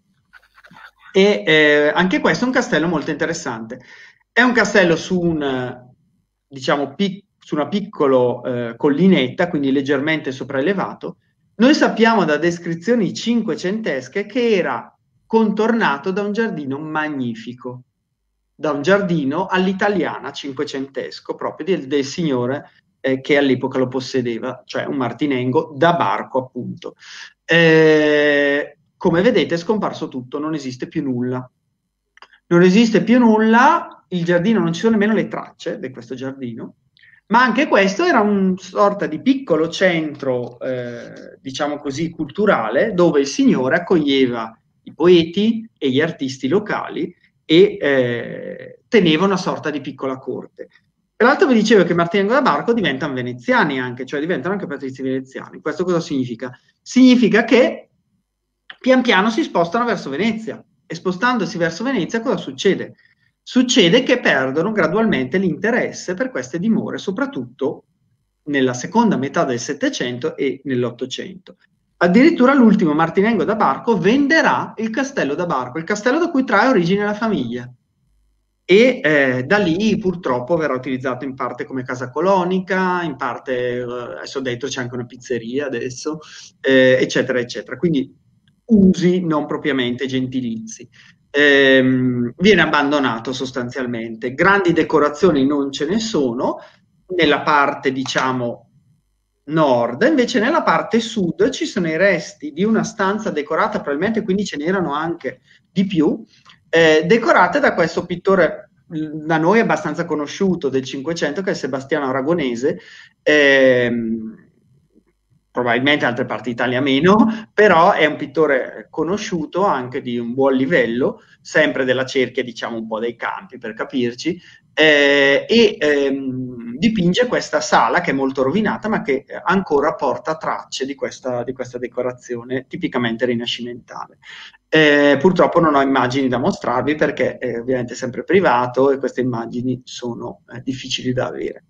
E eh, anche questo è un castello molto interessante. È un castello su un, diciamo, pic- su una piccola eh, collinetta, quindi leggermente sopraelevato. Noi sappiamo da descrizioni cinquecentesche che era contornato da un giardino magnifico, da un giardino all'italiana cinquecentesco, proprio del, del signore eh, che all'epoca lo possedeva, cioè un Martinengo da Barco, appunto. Eh, come vedete è scomparso tutto, non esiste più nulla. Non esiste più nulla, il giardino, non ci sono nemmeno le tracce di questo giardino, ma anche questo era una sorta di piccolo centro, eh, diciamo così, culturale, dove il signore accoglieva i poeti e gli artisti locali e eh, teneva una sorta di piccola corte. Tra l'altro vi dicevo che Martinengo da Barco diventano veneziani anche, cioè diventano anche patrizi veneziani. Questo cosa significa? Significa che pian piano si spostano verso Venezia e spostandosi verso Venezia cosa succede? Succede che perdono gradualmente l'interesse per queste dimore, soprattutto nella seconda metà del Settecento e nell'Ottocento. Addirittura l'ultimo Martinengo da Barco venderà il castello da Barco, il castello da cui trae origine la famiglia. E eh, da lì purtroppo verrà utilizzato in parte come casa colonica, in parte, eh, adesso dentro c'è anche una pizzeria adesso, eh, eccetera, eccetera. Quindi usi non propriamente gentilizi. Ehm, viene abbandonato sostanzialmente. Grandi decorazioni non ce ne sono, nella parte diciamo nord, invece nella parte sud ci sono i resti di una stanza decorata, probabilmente quindi ce n'erano anche di più, eh, decorate da questo pittore da noi abbastanza conosciuto del Cinquecento che è Sebastiano Aragonese, ehm, probabilmente in altre parti d'Italia meno, però è un pittore conosciuto anche di un buon livello, sempre della cerchia, diciamo un po' dei Campi per capirci, eh, e ehm, dipinge questa sala che è molto rovinata, ma che ancora porta tracce di questa, di questa decorazione tipicamente rinascimentale. Eh, purtroppo non ho immagini da mostrarvi perché è ovviamente sempre privato e queste immagini sono eh, difficili da avere.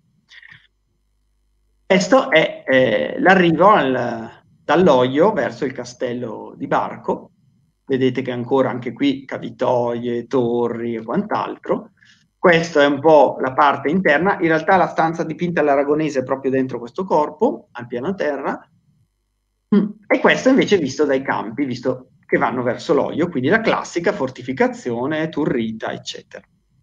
Questo è eh, l'arrivo dall'Oglio verso il castello di Barco. Vedete che ancora anche qui cavitoie, torri e quant'altro. Questa è un po' la parte interna. In realtà la stanza dipinta all'aragonese è proprio dentro questo corpo, al piano terra. E questo invece visto dai campi, visto che vanno verso l'Oglio, quindi la classica fortificazione, turrita, eccetera.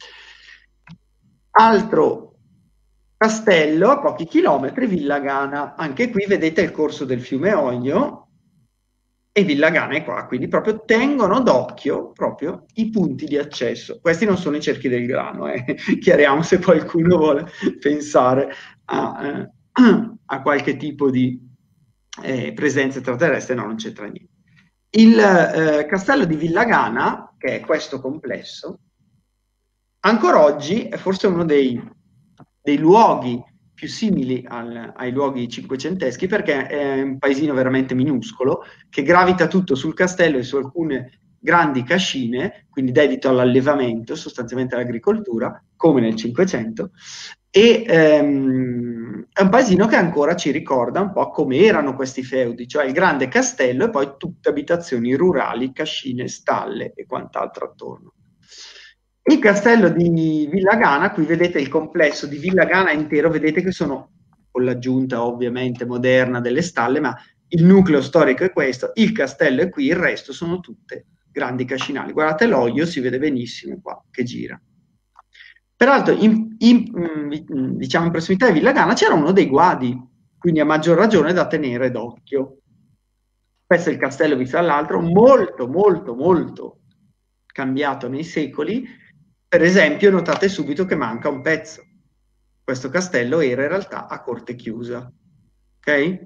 Altro castello a pochi chilometri, Villagana. Anche qui vedete il corso del fiume Oglio e Villagana è qua, quindi proprio tengono d'occhio proprio i punti di accesso. Questi non sono i cerchi del grano, eh. Chiariamo se qualcuno vuole pensare a, eh, a qualche tipo di eh, presenza extraterrestre, no, non c'entra niente. Il eh, castello di Villagana, che è questo complesso, ancora oggi è forse uno dei, dei luoghi più simili al, ai luoghi cinquecenteschi, perché è un paesino veramente minuscolo che gravita tutto sul castello e su alcune grandi cascine, quindi dedito all'allevamento, sostanzialmente all'agricoltura, come nel Cinquecento, e ehm, è un paesino che ancora ci ricorda un po' come erano questi feudi, cioè il grande castello e poi tutte abitazioni rurali, cascine, stalle e quant'altro attorno. Il castello di Villagana, qui vedete il complesso di Villagana intero, vedete che sono, con l'aggiunta ovviamente moderna delle stalle, ma il nucleo storico è questo, il castello è qui, il resto sono tutte grandi cascinali. Guardate l'Oglio, si vede benissimo qua che gira. Peraltro in, in, diciamo in prossimità di Villagana c'era uno dei guadi, quindi a maggior ragione da tenere d'occhio. Questo è il castello visto dall'altro, molto molto molto cambiato nei secoli. Per esempio notate subito che manca un pezzo. Questo castello era in realtà a corte chiusa, ok? E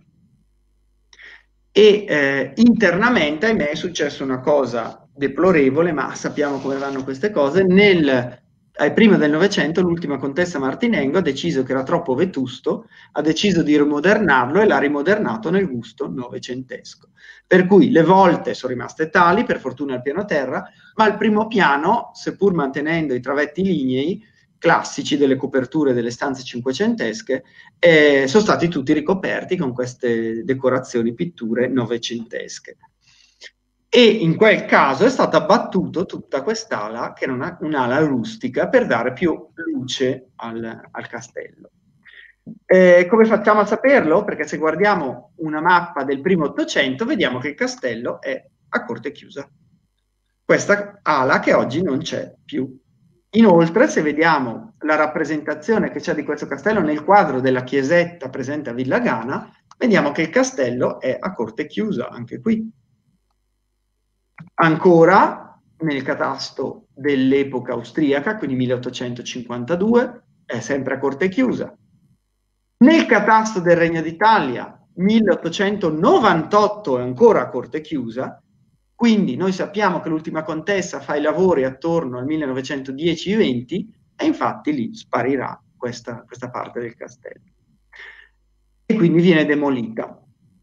eh, internamente, ahimè, è successa una cosa deplorevole, ma sappiamo come vanno queste cose. Nel, eh, prima del Novecento l'ultima contessa Martinengo ha deciso che era troppo vetusto, ha deciso di rimodernarlo e l'ha rimodernato nel gusto novecentesco. Per cui le volte sono rimaste tali, per fortuna al piano terra, ma al primo piano, seppur mantenendo i travetti lignei classici delle coperture delle stanze cinquecentesche, eh, sono stati tutti ricoperti con queste decorazioni, pitture novecentesche. E in quel caso è stata abbattuta tutta quest'ala, che era un'ala rustica, per dare più luce al, al castello. Eh, come facciamo a saperlo? Perché se guardiamo una mappa del primo Ottocento, vediamo che il castello è a corte chiusa. Questa ala che oggi non c'è più. Inoltre, se vediamo la rappresentazione che c'è di questo castello nel quadro della chiesetta presente a Villagana, vediamo che il castello è a corte chiusa, anche qui. Ancora, nel catasto dell'epoca austriaca, quindi milleottocentocinquantadue, è sempre a corte chiusa. Nel catasto del Regno d'Italia, milleottocentonovantotto, è ancora a corte chiusa, quindi noi sappiamo che l'ultima contessa fa i lavori attorno al millenovecentodieci venti e infatti lì sparirà questa, questa parte del castello. E quindi viene demolita.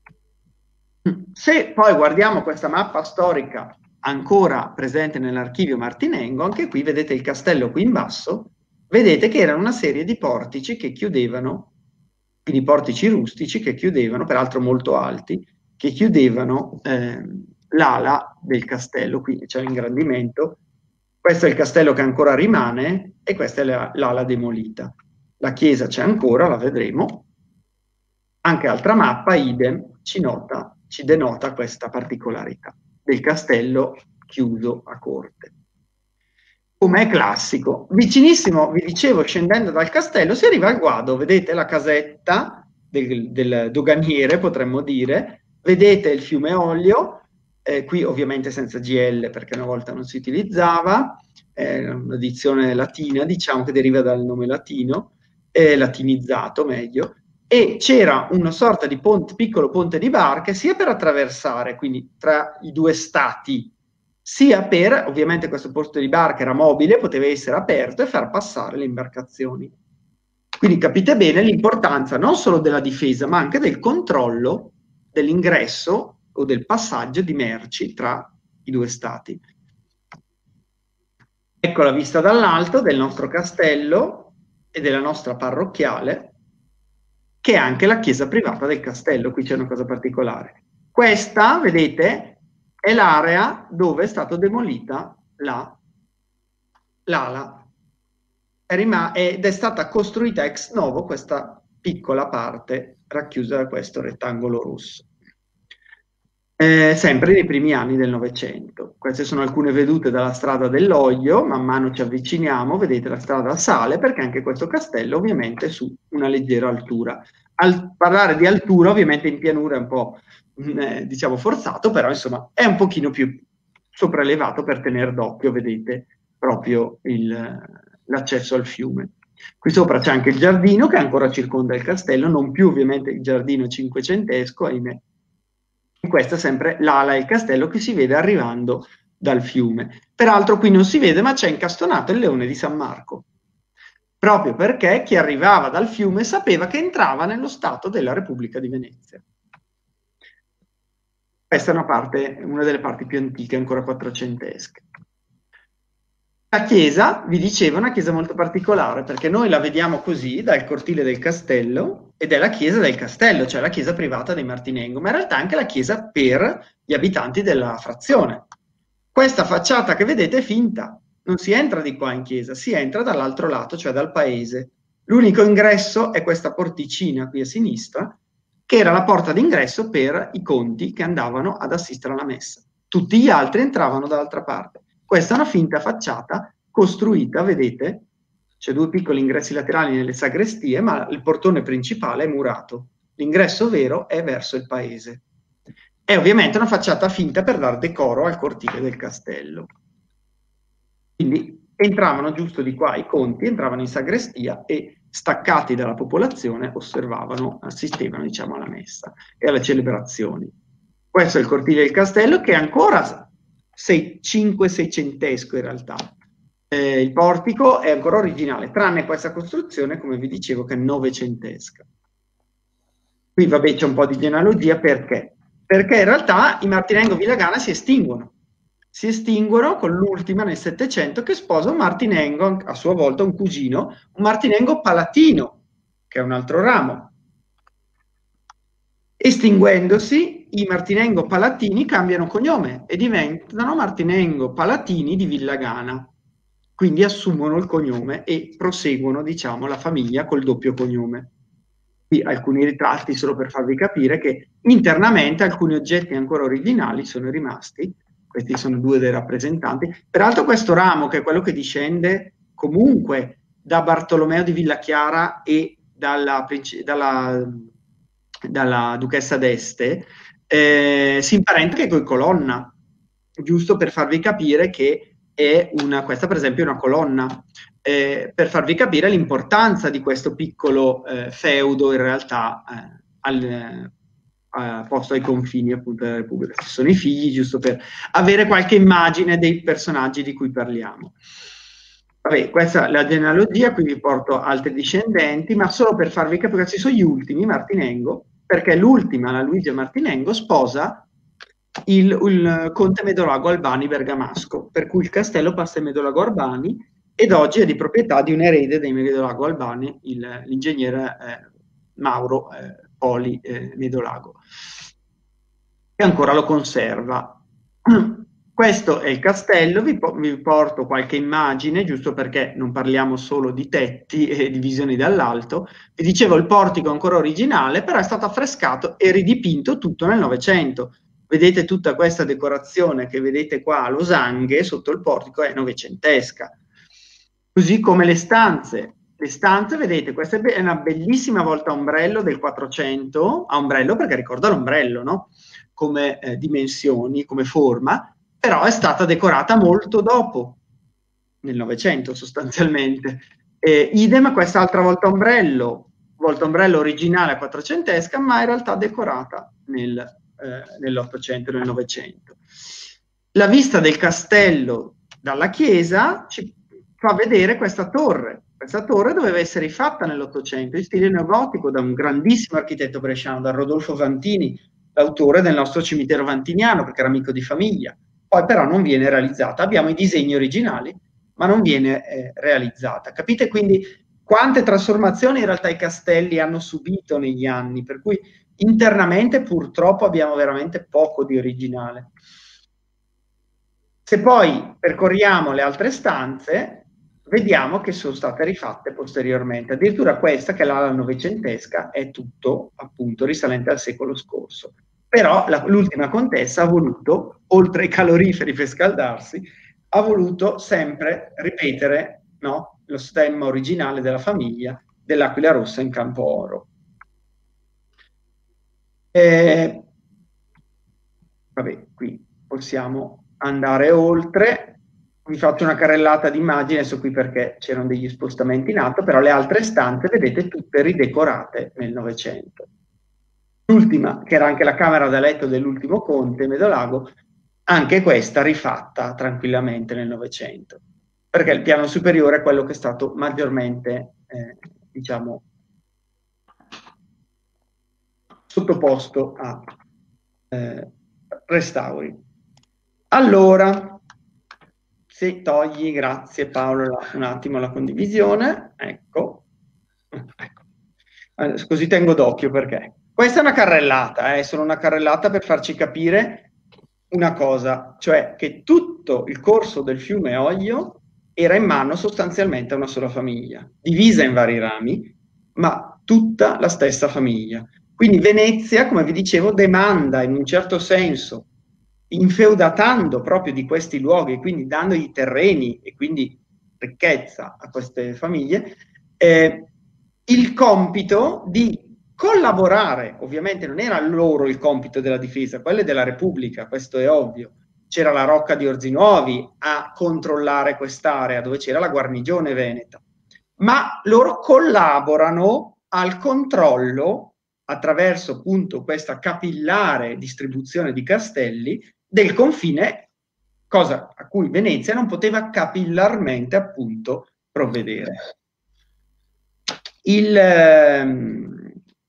Se poi guardiamo questa mappa storica ancora presente nell'archivio Martinengo, anche qui vedete il castello qui in basso, vedete che erano una serie di portici che chiudevano, quindi portici rustici che chiudevano, peraltro molto alti, che chiudevano eh, l'ala del castello, quindi c'è l'ingrandimento. Questo è il castello che ancora rimane e questa è l'ala demolita. La chiesa c'è ancora, la vedremo. Anche altra mappa, idem, ci, nota, ci denota questa particolarità del castello chiuso a corte. Come è classico. Vicinissimo, vi dicevo, scendendo dal castello si arriva al guado, vedete la casetta del, del doganiere, potremmo dire, vedete il fiume Oglio, eh, qui ovviamente senza G L perché una volta non si utilizzava, è una dizione latina, diciamo che deriva dal nome latino, eh, latinizzato meglio, e c'era una sorta di ponte, piccolo ponte di barche sia per attraversare, quindi tra i due stati sia per, ovviamente questo porto di barca era mobile, poteva essere aperto e far passare le imbarcazioni. Quindi capite bene l'importanza non solo della difesa, ma anche del controllo dell'ingresso o del passaggio di merci tra i due stati. Ecco la vista dall'alto del nostro castello e della nostra parrocchiale, che è anche la chiesa privata del castello. Qui c'è una cosa particolare. Questa, vedete, è l'area dove è stata demolita la, l'ala ed è stata costruita ex novo questa piccola parte racchiusa da questo rettangolo rosso. Eh, sempre nei primi anni del Novecento. Queste sono alcune vedute dalla strada dell'Oglio, man mano ci avviciniamo, vedete la strada sale, perché anche questo castello ovviamente è su una leggera altura. Al parlare di altura ovviamente in pianura è un po' eh, diciamo forzato, però insomma è un pochino più sopraelevato per tenere d'occhio, vedete, proprio l'accesso al fiume. Qui sopra c'è anche il giardino che ancora circonda il castello, non più ovviamente il giardino cinquecentesco, ahimè. E questa è sempre l'ala e il castello che si vede arrivando dal fiume. Peraltro qui non si vede, ma c'è incastonato il leone di San Marco, proprio perché chi arrivava dal fiume sapeva che entrava nello Stato della Repubblica di Venezia. Questa è una, parte, una delle parti più antiche, ancora quattrocentesche. La chiesa, vi dicevo, è una chiesa molto particolare, perché noi la vediamo così, dal cortile del castello, ed è la chiesa del castello, cioè la chiesa privata dei Martinengo, ma in realtà è anche la chiesa per gli abitanti della frazione. Questa facciata che vedete è finta, non si entra di qua in chiesa, si entra dall'altro lato, cioè dal paese. L'unico ingresso è questa porticina qui a sinistra, che era la porta d'ingresso per i conti che andavano ad assistere alla messa. Tutti gli altri entravano dall'altra parte. Questa è una finta facciata costruita, vedete? C'è due piccoli ingressi laterali nelle sagrestie, ma il portone principale è murato. L'ingresso vero è verso il paese. È ovviamente una facciata finta per dar decoro al cortile del castello. Quindi entravano giusto di qua i conti, entravano in sagrestia e staccati dalla popolazione osservavano, assistevano diciamo alla messa e alle celebrazioni. Questo è il cortile del castello che è ancora cinque-seicentesco in realtà. Eh, il portico è ancora originale, tranne questa costruzione, come vi dicevo, che è novecentesca. Qui vabbè c'è un po' di genealogia, perché? Perché in realtà i Martinengo Villagana si estinguono. Si estinguono con l'ultima nel Settecento che sposa un Martinengo, a sua volta un cugino, un Martinengo Palatino, che è un altro ramo. Estinguendosi, i Martinengo Palatini cambiano cognome e diventano Martinengo Palatini di Villagana. Quindi assumono il cognome e proseguono, diciamo, la famiglia col doppio cognome. Qui alcuni ritratti solo per farvi capire che internamente alcuni oggetti ancora originali sono rimasti. Questi sono due dei rappresentanti. Peraltro questo ramo, che è quello che discende comunque da Bartolomeo di Villachiara e dalla, dalla, dalla duchessa d'Este, eh, si imparenta anche con Colonna, giusto per farvi capire che è una, questa per esempio è una colonna, eh, per farvi capire l'importanza di questo piccolo eh, feudo in realtà eh, al Uh, posto ai confini appunto della Repubblica. Ci sono i figli, giusto per avere qualche immagine dei personaggi di cui parliamo. Vabbè, questa è la genealogia, qui vi porto altri discendenti, ma solo per farvi capire che ci sono gli ultimi Martinengo, perché l'ultima, la Luigia Martinengo, sposa il, il conte Medolago Albani Bergamasco, per cui il castello passa ai Medolago Albani ed oggi è di proprietà di un erede dei Medolago Albani, l'ingegnere eh, Mauro eh, Poli eh, Medolago, che ancora lo conserva. Questo è il castello, vi, po vi porto qualche immagine, giusto perché non parliamo solo di tetti e di visioni dall'alto. Vi dicevo, il portico è ancora originale, però è stato affrescato e ridipinto tutto nel Novecento. Vedete tutta questa decorazione che vedete qua a losanghe sotto il portico è novecentesca. Così come le stanze. Le stanze, vedete, questa è una bellissima volta a ombrello del quattrocento, a ombrello perché ricorda l'ombrello, no? Come eh, dimensioni, come forma, però è stata decorata molto dopo, nel Novecento sostanzialmente. Eh, idem quest'altra volta ombrello, volta ombrello originale quattrocentesca, ma in realtà decorata nel, eh, nell'Ottocento e nel Novecento. la vista del castello dalla chiesa ci fa vedere questa torre. Questa torre doveva essere rifatta nell'Ottocento in stile neogotico da un grandissimo architetto bresciano, da Rodolfo Vantini, l'autore del nostro cimitero vantiniano, perché era amico di famiglia. Poi però non viene realizzata. Abbiamo i disegni originali, ma non viene eh, realizzata. Capite quindi quante trasformazioni in realtà i castelli hanno subito negli anni, per cui internamente purtroppo abbiamo veramente poco di originale. Se poi percorriamo le altre stanze, vediamo che sono state rifatte posteriormente. Addirittura questa, che è l'ala novecentesca, è tutto appunto risalente al secolo scorso. Però la, l'ultima contessa ha voluto, oltre ai caloriferi per scaldarsi, ha voluto sempre ripetere, no, lo stemma originale della famiglia dell'Aquila Rossa in campo oro. Eh, vabbè, qui possiamo andare oltre. Vi faccio una carrellata di immagini, adesso qui perché c'erano degli spostamenti in atto, però le altre stanze vedete tutte ridecorate nel Novecento. L'ultima, che era anche la camera da letto dell'ultimo conte, Medolago, anche questa rifatta tranquillamente nel Novecento, perché il piano superiore è quello che è stato maggiormente, eh, diciamo, sottoposto a eh, restauri. Allora, se togli, grazie Paolo, la, un attimo la condivisione, ecco, ecco. Eh, così tengo d'occhio perché questa è una carrellata, è eh, solo una carrellata per farci capire una cosa, cioè che tutto il corso del fiume Oglio era in mano sostanzialmente a una sola famiglia, divisa in vari rami, ma tutta la stessa famiglia. Quindi Venezia, come vi dicevo, demanda in un certo senso, infeudatando proprio di questi luoghi, quindi dandogli terreni e quindi ricchezza a queste famiglie, eh, il compito di collaborare. Ovviamente non era loro il compito della difesa, quello è della Repubblica, questo è ovvio. C'era la Rocca di Orzinuovi a controllare quest'area dove c'era la guarnigione veneta, ma loro collaborano al controllo attraverso appunto questa capillare distribuzione di castelli del confine, cosa a cui Venezia non poteva capillarmente appunto provvedere. Il, ehm,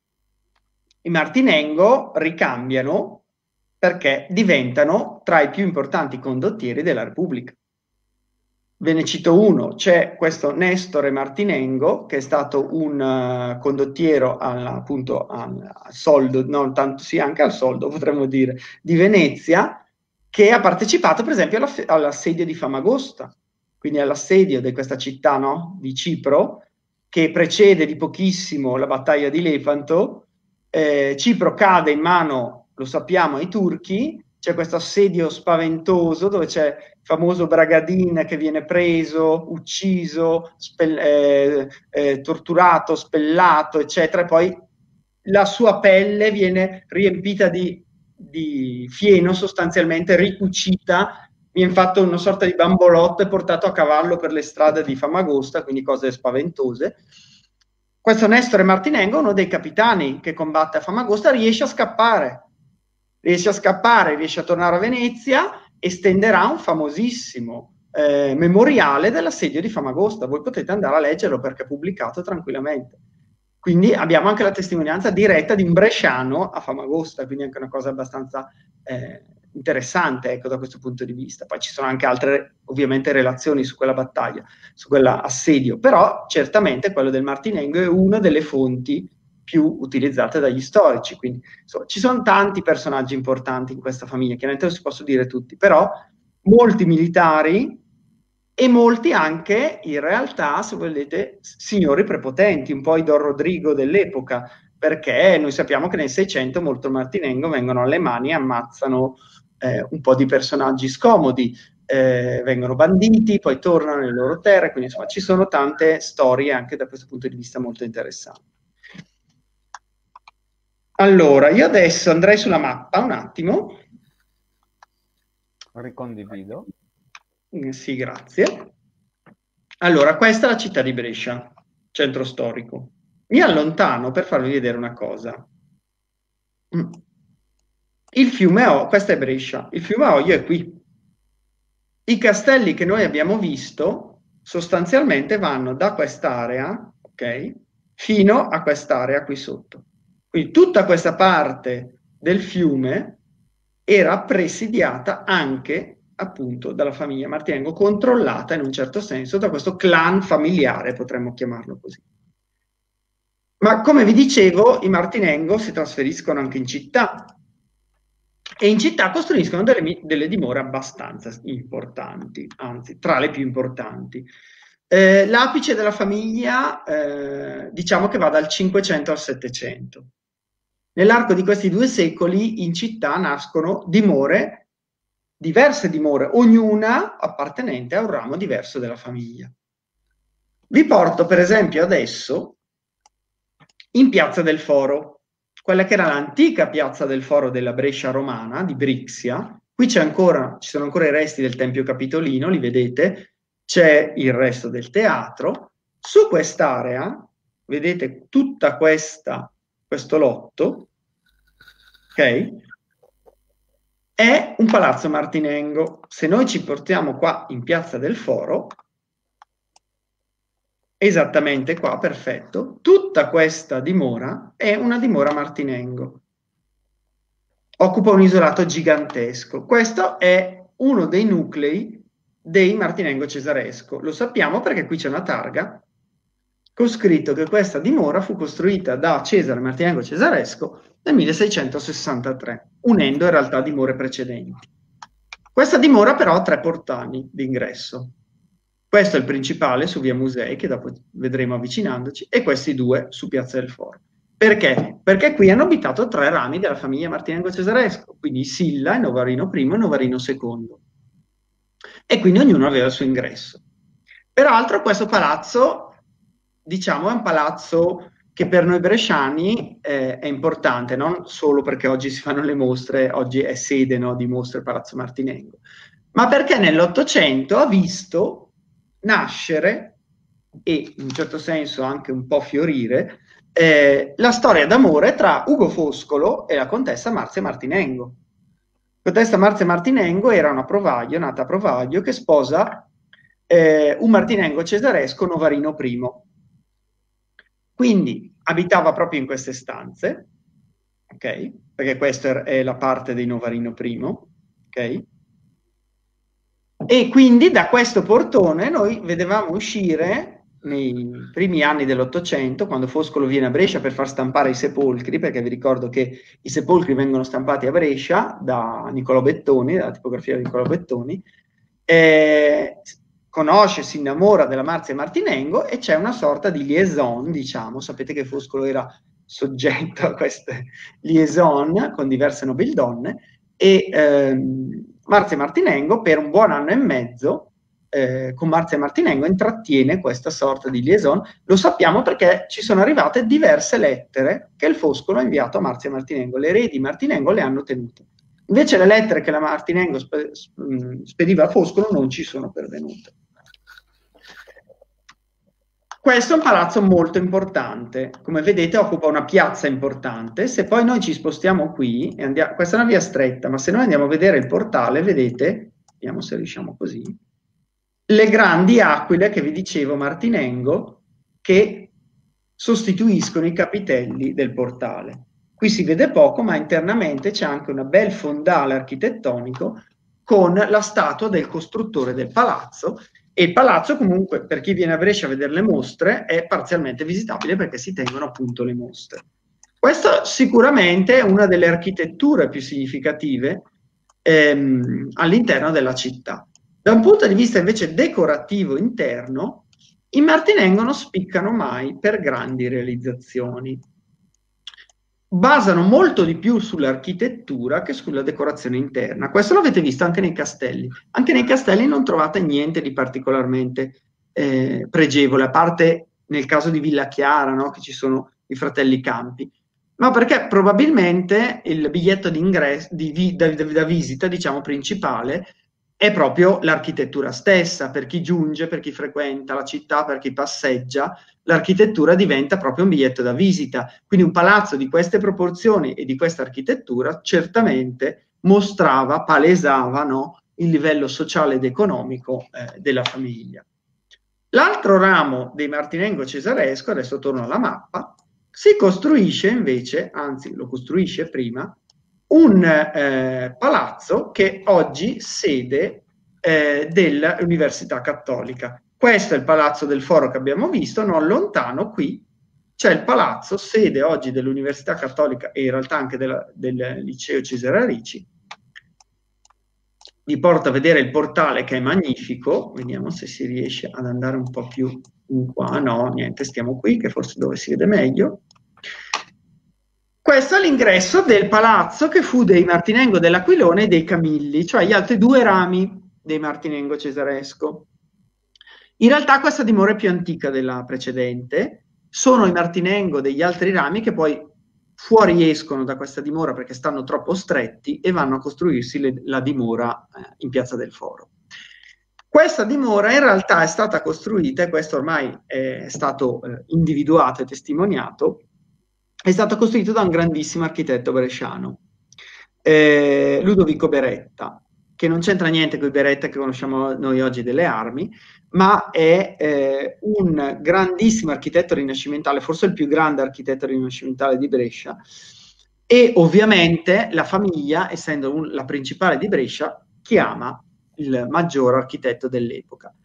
i Martinengo ricambiano perché diventano tra i più importanti condottieri della Repubblica. Ve ne cito uno, c'è questo Nestore Martinengo, che è stato un uh, condottiero al, appunto al, al soldo, non tanto sì, anche al soldo potremmo dire, di Venezia, che ha partecipato per esempio alla, all'assedio di Famagosta, quindi all'assedio di questa città, no? Di Cipro, che precede di pochissimo la battaglia di Lepanto. Eh, Cipro cade in mano, lo sappiamo, ai turchi. C'è questo assedio spaventoso dove c'è il famoso Bragadin che viene preso, ucciso, spell- eh, eh, torturato, spellato, eccetera, e poi la sua pelle viene riempita di, di fieno, sostanzialmente ricucita, viene fatto una sorta di bambolotto e portato a cavallo per le strade di Famagosta, quindi cose spaventose. Questo Nestore Martinengo, uno dei capitani che combatte a Famagosta, riesce a scappare. Riesce a scappare, riesce a tornare a Venezia e stenderà un famosissimo eh, memoriale dell'assedio di Famagosta. Voi potete andare a leggerlo perché è pubblicato tranquillamente. Quindi abbiamo anche la testimonianza diretta di un bresciano a Famagosta, quindi anche una cosa abbastanza eh, interessante, ecco, da questo punto di vista. Poi ci sono anche altre, ovviamente, relazioni su quella battaglia, su quell'assedio, però certamente quello del Martinengo è una delle fonti più utilizzate dagli storici. Quindi insomma, ci sono tanti personaggi importanti in questa famiglia, chiaramente non si posso dire tutti, però molti militari e molti anche, in realtà, se volete, signori prepotenti, un po' i Don Rodrigo dell'epoca, perché noi sappiamo che nel Seicento molto Martinengo vengono alle mani e ammazzano eh, un po' di personaggi scomodi, eh, vengono banditi, poi tornano nelle loro terre, quindi insomma ci sono tante storie anche da questo punto di vista molto interessanti. Allora, io adesso andrei sulla mappa un attimo. Ricondivido. Sì, grazie. Allora, questa è la città di Brescia, centro storico. Mi allontano per farvi vedere una cosa. Il fiume Oglio, questa è Brescia, il fiume Oglio è qui. I castelli che noi abbiamo visto sostanzialmente vanno da quest'area, ok, fino a quest'area qui sotto. Quindi tutta questa parte del fiume era presidiata anche appunto dalla famiglia Martinengo, controllata in un certo senso da questo clan familiare, potremmo chiamarlo così. Ma come vi dicevo, i Martinengo si trasferiscono anche in città e in città costruiscono delle, delle dimore abbastanza importanti, anzi tra le più importanti. Eh, l'apice della famiglia eh, diciamo che va dal cinquecento al settecento. Nell'arco di questi due secoli in città nascono dimore, diverse dimore, ognuna appartenente a un ramo diverso della famiglia. Vi porto per esempio adesso in Piazza del Foro, quella che era l'antica Piazza del Foro della Brescia romana, di Brixia. Qui c'è ancora, ci sono ancora i resti del Tempio Capitolino, li vedete, c'è il resto del teatro. Su quest'area, vedete tutta questa, questo lotto, ok? È un palazzo martinengo. Se noi ci portiamo qua in Piazza del Foro, esattamente qua, perfetto, tutta questa dimora è una dimora martinengo. Occupa un isolato gigantesco. Questo è uno dei nuclei dei Martinengo Cesaresco. Lo sappiamo perché qui c'è una targa con scritto che questa dimora fu costruita da Cesare Martinengo Cesaresco nel milleseicentosessantatré, unendo in realtà dimore precedenti. Questa dimora però ha tre portali d'ingresso. Questo è il principale su via Musei, che dopo vedremo avvicinandoci, e questi due su Piazza del Foro. Perché? Perché qui hanno abitato tre rami della famiglia Martinengo Cesaresco, quindi Silla, Novarino primo e Novarino secondo. E quindi ognuno aveva il suo ingresso. Peraltro questo palazzo, diciamo, è un palazzo che per noi bresciani eh, è importante, non solo perché oggi si fanno le mostre, oggi è sede, no, di mostre Palazzo Martinengo, ma perché nell'Ottocento ha visto nascere e in un certo senso anche un po' fiorire eh, la storia d'amore tra Ugo Foscolo e la contessa Marzia Martinengo. La contessa Marzia Martinengo era una Provaglio, nata a Provaglio, che sposa eh, un Martinengo cesaresco, Novarino primo. Quindi abitava proprio in queste stanze, ok? Perché questa è la parte dei Novarino primo, ok? E quindi da questo portone noi vedevamo uscire nei primi anni dell'Ottocento, quando Foscolo viene a Brescia per far stampare i sepolcri, perché vi ricordo che i sepolcri vengono stampati a Brescia da Niccolò Bettoni, dalla tipografia di Niccolò Bettoni, eh, conosce, si innamora della Marzia Martinengo e c'è una sorta di liaison, diciamo, sapete che Foscolo era soggetto a queste liaison con diverse nobildonne, e ehm, Marzia Martinengo per un buon anno e mezzo eh, con Marzia Martinengo intrattiene questa sorta di liaison. Lo sappiamo perché ci sono arrivate diverse lettere che il Foscolo ha inviato a Marzia Martinengo. Le eredi Martinengo le hanno tenute. Invece le lettere che la Martinengo spe spediva a Foscolo non ci sono pervenute. Questo è un palazzo molto importante, come vedete occupa una piazza importante. Se poi noi ci spostiamo qui, e andiamo, questa è una via stretta, ma se noi andiamo a vedere il portale, vedete, vediamo se riusciamo così, le grandi aquile che vi dicevo Martinengo, che sostituiscono i capitelli del portale. Qui si vede poco, ma internamente c'è anche un bel fondale architettonico con la statua del costruttore del palazzo. E il palazzo comunque, per chi viene a Brescia a vedere le mostre, è parzialmente visitabile perché si tengono appunto le mostre. Questa sicuramente è una delle architetture più significative ehm, all'interno della città. Da un punto di vista invece decorativo interno, i Martinengo non spiccano mai per grandi realizzazioni. Basano molto di più sull'architettura che sulla decorazione interna. Questo l'avete visto anche nei castelli. Anche nei castelli non trovate niente di particolarmente eh, pregevole, a parte nel caso di Villa Chiara, no? Che ci sono i fratelli Campi, ma perché probabilmente il biglietto d'ingresso, di vi, da, da visita, diciamo, principale è proprio l'architettura stessa. Per chi giunge, per chi frequenta la città, per chi passeggia, l'architettura diventa proprio un biglietto da visita. Quindi un palazzo di queste proporzioni e di questa architettura certamente mostrava, palesava, no, il livello sociale ed economico eh, della famiglia. L'altro ramo dei Martinengo Cesaresco, adesso torno alla mappa, si costruisce invece, anzi lo costruisce prima, un eh, palazzo che oggi sede eh, dell'Università Cattolica. Questo è il Palazzo del Foro che abbiamo visto, non lontano qui c'è il palazzo, sede oggi dell'Università Cattolica e in realtà anche della, del Liceo Cesare Ricci. Vi porto a vedere il portale che è magnifico, vediamo se si riesce ad andare un po' più in qua, no, niente, stiamo qui, che forse dove si vede meglio. Questo è l'ingresso del palazzo che fu dei Martinengo dell'Aquilone e dei Camilli, cioè gli altri due rami dei Martinengo Cesaresco. In realtà questa dimora è più antica della precedente, sono i Martinengo degli altri rami che poi fuoriescono da questa dimora perché stanno troppo stretti e vanno a costruirsi le, la dimora eh, in Piazza del Foro. Questa dimora in realtà è stata costruita, e questo ormai è stato eh, individuato e testimoniato, è stata costruita da un grandissimo architetto bresciano, eh, Ludovico Beretta, che non c'entra niente con i Beretta che conosciamo noi oggi delle armi, ma è eh, un grandissimo architetto rinascimentale, forse il più grande architetto rinascimentale di Brescia, e ovviamente la famiglia, essendo un, la principale di Brescia, chiama il maggior architetto dell'epoca.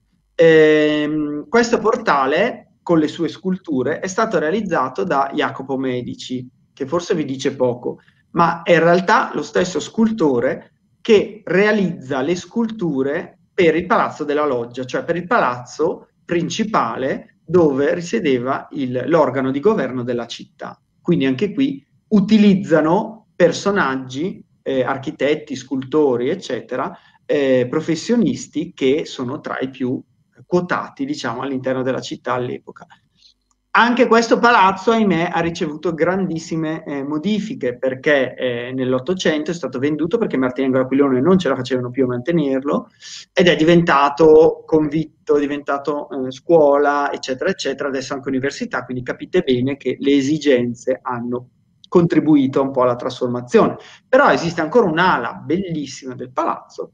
Eh, questo portale, con le sue sculture, è stato realizzato da Jacopo Medici, che forse vi dice poco, ma è in realtà lo stesso scultore che realizza le sculture per il Palazzo della Loggia, cioè per il palazzo principale dove risiedeva l'organo di governo della città. Quindi anche qui utilizzano personaggi, eh, architetti, scultori, eccetera, eh, professionisti che sono tra i più quotati, diciamo, all'interno della città all'epoca. Anche questo palazzo, ahimè, ha ricevuto grandissime eh, modifiche perché eh, nell'Ottocento è stato venduto perché Martinengo e Aquilone non ce la facevano più a mantenerlo ed è diventato convitto, è diventato eh, scuola, eccetera, eccetera, adesso anche università, quindi capite bene che le esigenze hanno contribuito un po' alla trasformazione. Però esiste ancora un'ala bellissima del palazzo,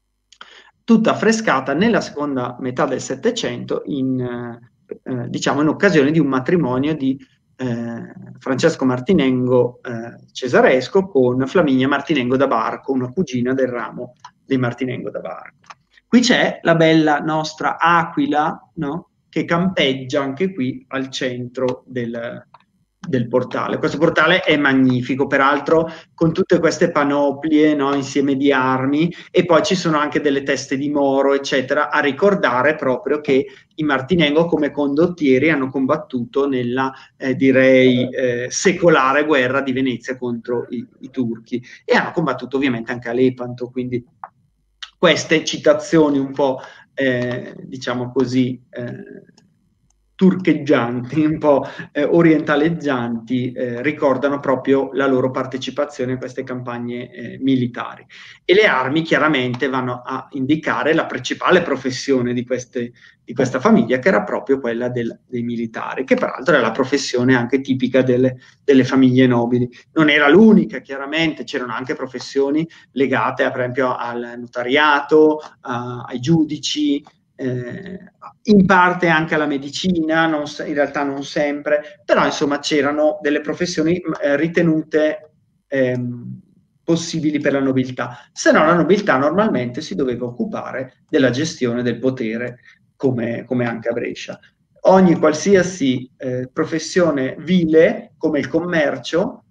tutta affrescata nella seconda metà del Settecento in... Eh, Eh, diciamo in occasione di un matrimonio di eh, Francesco Martinengo eh, Cesaresco con Flaminia Martinengo da Barco, una cugina del ramo dei Martinengo da Barco. Qui c'è la bella nostra aquila, no? Che campeggia anche qui al centro del, del portale. Questo portale è magnifico, peraltro con tutte queste panoplie, no? Insieme di armi, e poi ci sono anche delle teste di moro, eccetera, a ricordare proprio che i Martinengo come condottieri hanno combattuto nella, eh, direi, eh, secolare guerra di Venezia contro i, i turchi, e hanno combattuto ovviamente anche a Lepanto, quindi queste citazioni un po', eh, diciamo così, eh, turcheggianti, un po' eh, orientaleggianti, eh, ricordano proprio la loro partecipazione a queste campagne eh, militari. E le armi chiaramente vanno a indicare la principale professione di, queste, di questa famiglia, che era proprio quella del, dei militari, che peraltro è la professione anche tipica delle, delle famiglie nobili. Non era l'unica, chiaramente, c'erano anche professioni legate, per esempio, al notariato, a, ai giudici, Eh, in parte anche alla medicina, non, in realtà non sempre, però insomma c'erano delle professioni eh, ritenute ehm, possibili per la nobiltà, se no la nobiltà normalmente si doveva occupare della gestione del potere, come, come anche a Brescia. Ogni qualsiasi eh, professione vile, come il commercio,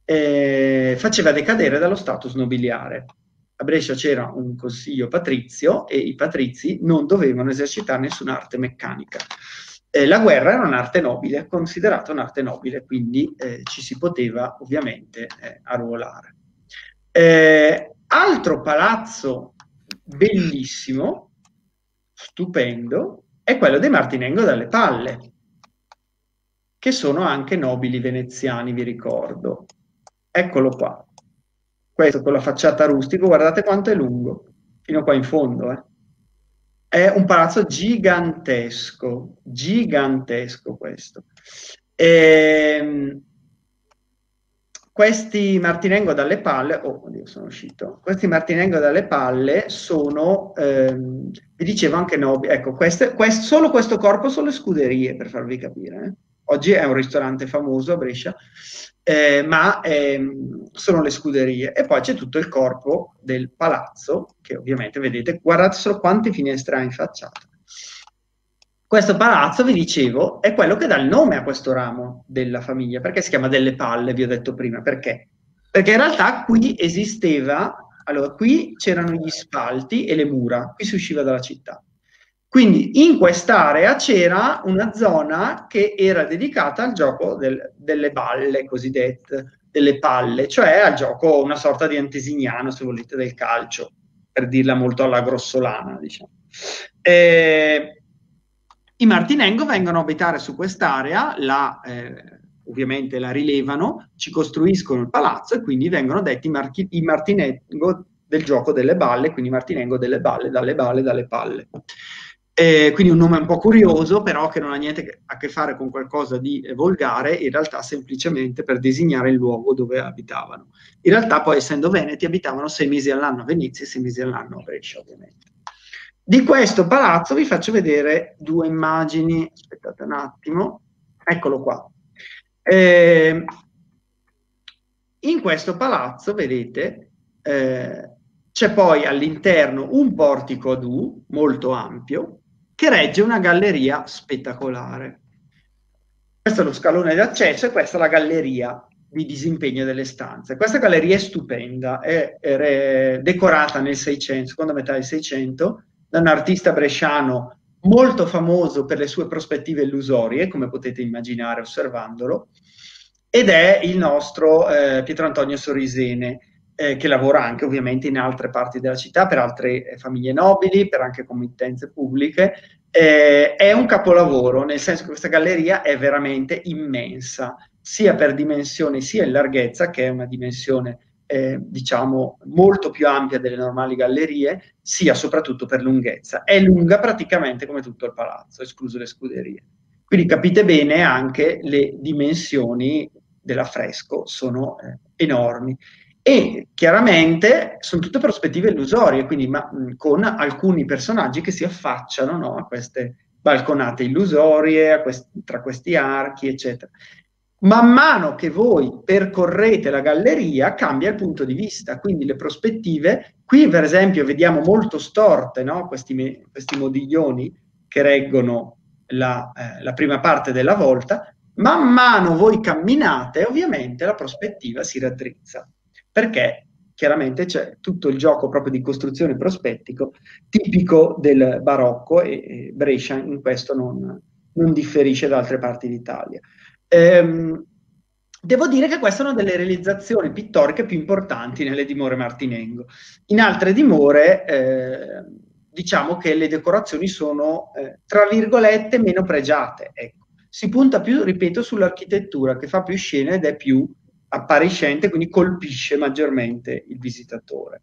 eh, faceva decadere dallo status nobiliare. A Brescia c'era un consiglio patrizio e i patrizi non dovevano esercitare nessun'arte meccanica. Eh, la guerra era un'arte nobile, considerata un'arte nobile, quindi eh, ci si poteva ovviamente eh, arruolare. Eh, altro palazzo bellissimo, stupendo, è quello dei Martinengo dalle Palle, che sono anche nobili veneziani, vi ricordo. Eccolo qua. Questo con la facciata rustica, guardate quanto è lungo, fino qua in fondo. Eh. È un palazzo gigantesco, gigantesco questo. E, questi Martinengo dalle palle, oh, oddio, sono uscito, questi Martinengo dalle palle sono, ehm, vi dicevo anche nobili, ecco, queste, quest, solo questo corpo sono le scuderie, per farvi capire, eh. Oggi è un ristorante famoso a Brescia, eh, ma ehm, sono le scuderie, e poi c'è tutto il corpo del palazzo, che ovviamente vedete, guardate solo quante finestre ha in facciata. Questo palazzo, vi dicevo, è quello che dà il nome a questo ramo della famiglia. Perché si chiama Delle Palle, vi ho detto prima, perché? Perché in realtà qui esisteva, allora qui c'erano gli spalti e le mura, qui si usciva dalla città. Quindi in quest'area c'era una zona che era dedicata al gioco del, delle balle cosiddette, delle palle, cioè al gioco, una sorta di antesignano, se volete, del calcio, per dirla molto alla grossolana, diciamo. E i Martinengo vengono a abitare su quest'area, la, eh, ovviamente la rilevano, ci costruiscono il palazzo e quindi vengono detti marchi, i Martinengo del gioco delle balle, quindi Martinengo delle balle, dalle balle, dalle palle. Eh, quindi un nome un po' curioso, però che non ha niente a che fare con qualcosa di eh, volgare, in realtà semplicemente per designare il luogo dove abitavano. In realtà poi, essendo veneti, abitavano sei mesi all'anno a Venezia e sei mesi all'anno a Brescia, ovviamente. Di questo palazzo vi faccio vedere due immagini, aspettate un attimo, eccolo qua. Eh, in questo palazzo, vedete, eh, c'è poi all'interno un portico ad U, molto ampio, che regge una galleria spettacolare. Questo è lo scalone d'accesso e questa è la galleria di disimpegno delle stanze. Questa galleria è stupenda, è, è decorata nel Seicento, seconda metà del Seicento, da un artista bresciano molto famoso per le sue prospettive illusorie, come potete immaginare osservandolo, ed è il nostro eh, Pietro Antonio Sorisene, eh, che lavora anche ovviamente in altre parti della città, per altre eh, famiglie nobili, per anche committenze pubbliche. Eh, è un capolavoro, nel senso che questa galleria è veramente immensa, sia per dimensioni sia in larghezza, che è una dimensione eh, diciamo molto più ampia delle normali gallerie, sia soprattutto per lunghezza. È lunga praticamente come tutto il palazzo, escluse le scuderie. Quindi capite bene anche le dimensioni dell'affresco, sono eh, enormi. E chiaramente sono tutte prospettive illusorie, quindi ma, mh, con alcuni personaggi che si affacciano, no, a queste balconate illusorie, a quest- tra questi archi, eccetera. Man mano che voi percorrete la galleria cambia il punto di vista, quindi le prospettive, qui per esempio vediamo molto storte, no, questi, questi modiglioni che reggono la, eh, la prima parte della volta. Man mano voi camminate, ovviamente la prospettiva si raddrizza, perché chiaramente c'è tutto il gioco proprio di costruzione prospettico tipico del barocco, e, e Brescia in questo non, non differisce da altre parti d'Italia. Ehm, devo dire che queste sono delle realizzazioni pittoriche più importanti nelle dimore Martinengo. In altre dimore eh, diciamo che le decorazioni sono, eh, tra virgolette, meno pregiate. Ecco. Si punta più, ripeto, sull'architettura, che fa più scena ed è più appariscente, quindi colpisce maggiormente il visitatore.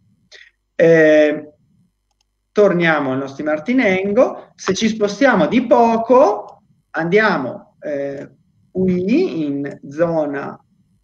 Eh, torniamo ai nostri Martinengo. Se ci spostiamo di poco, andiamo eh, qui in zona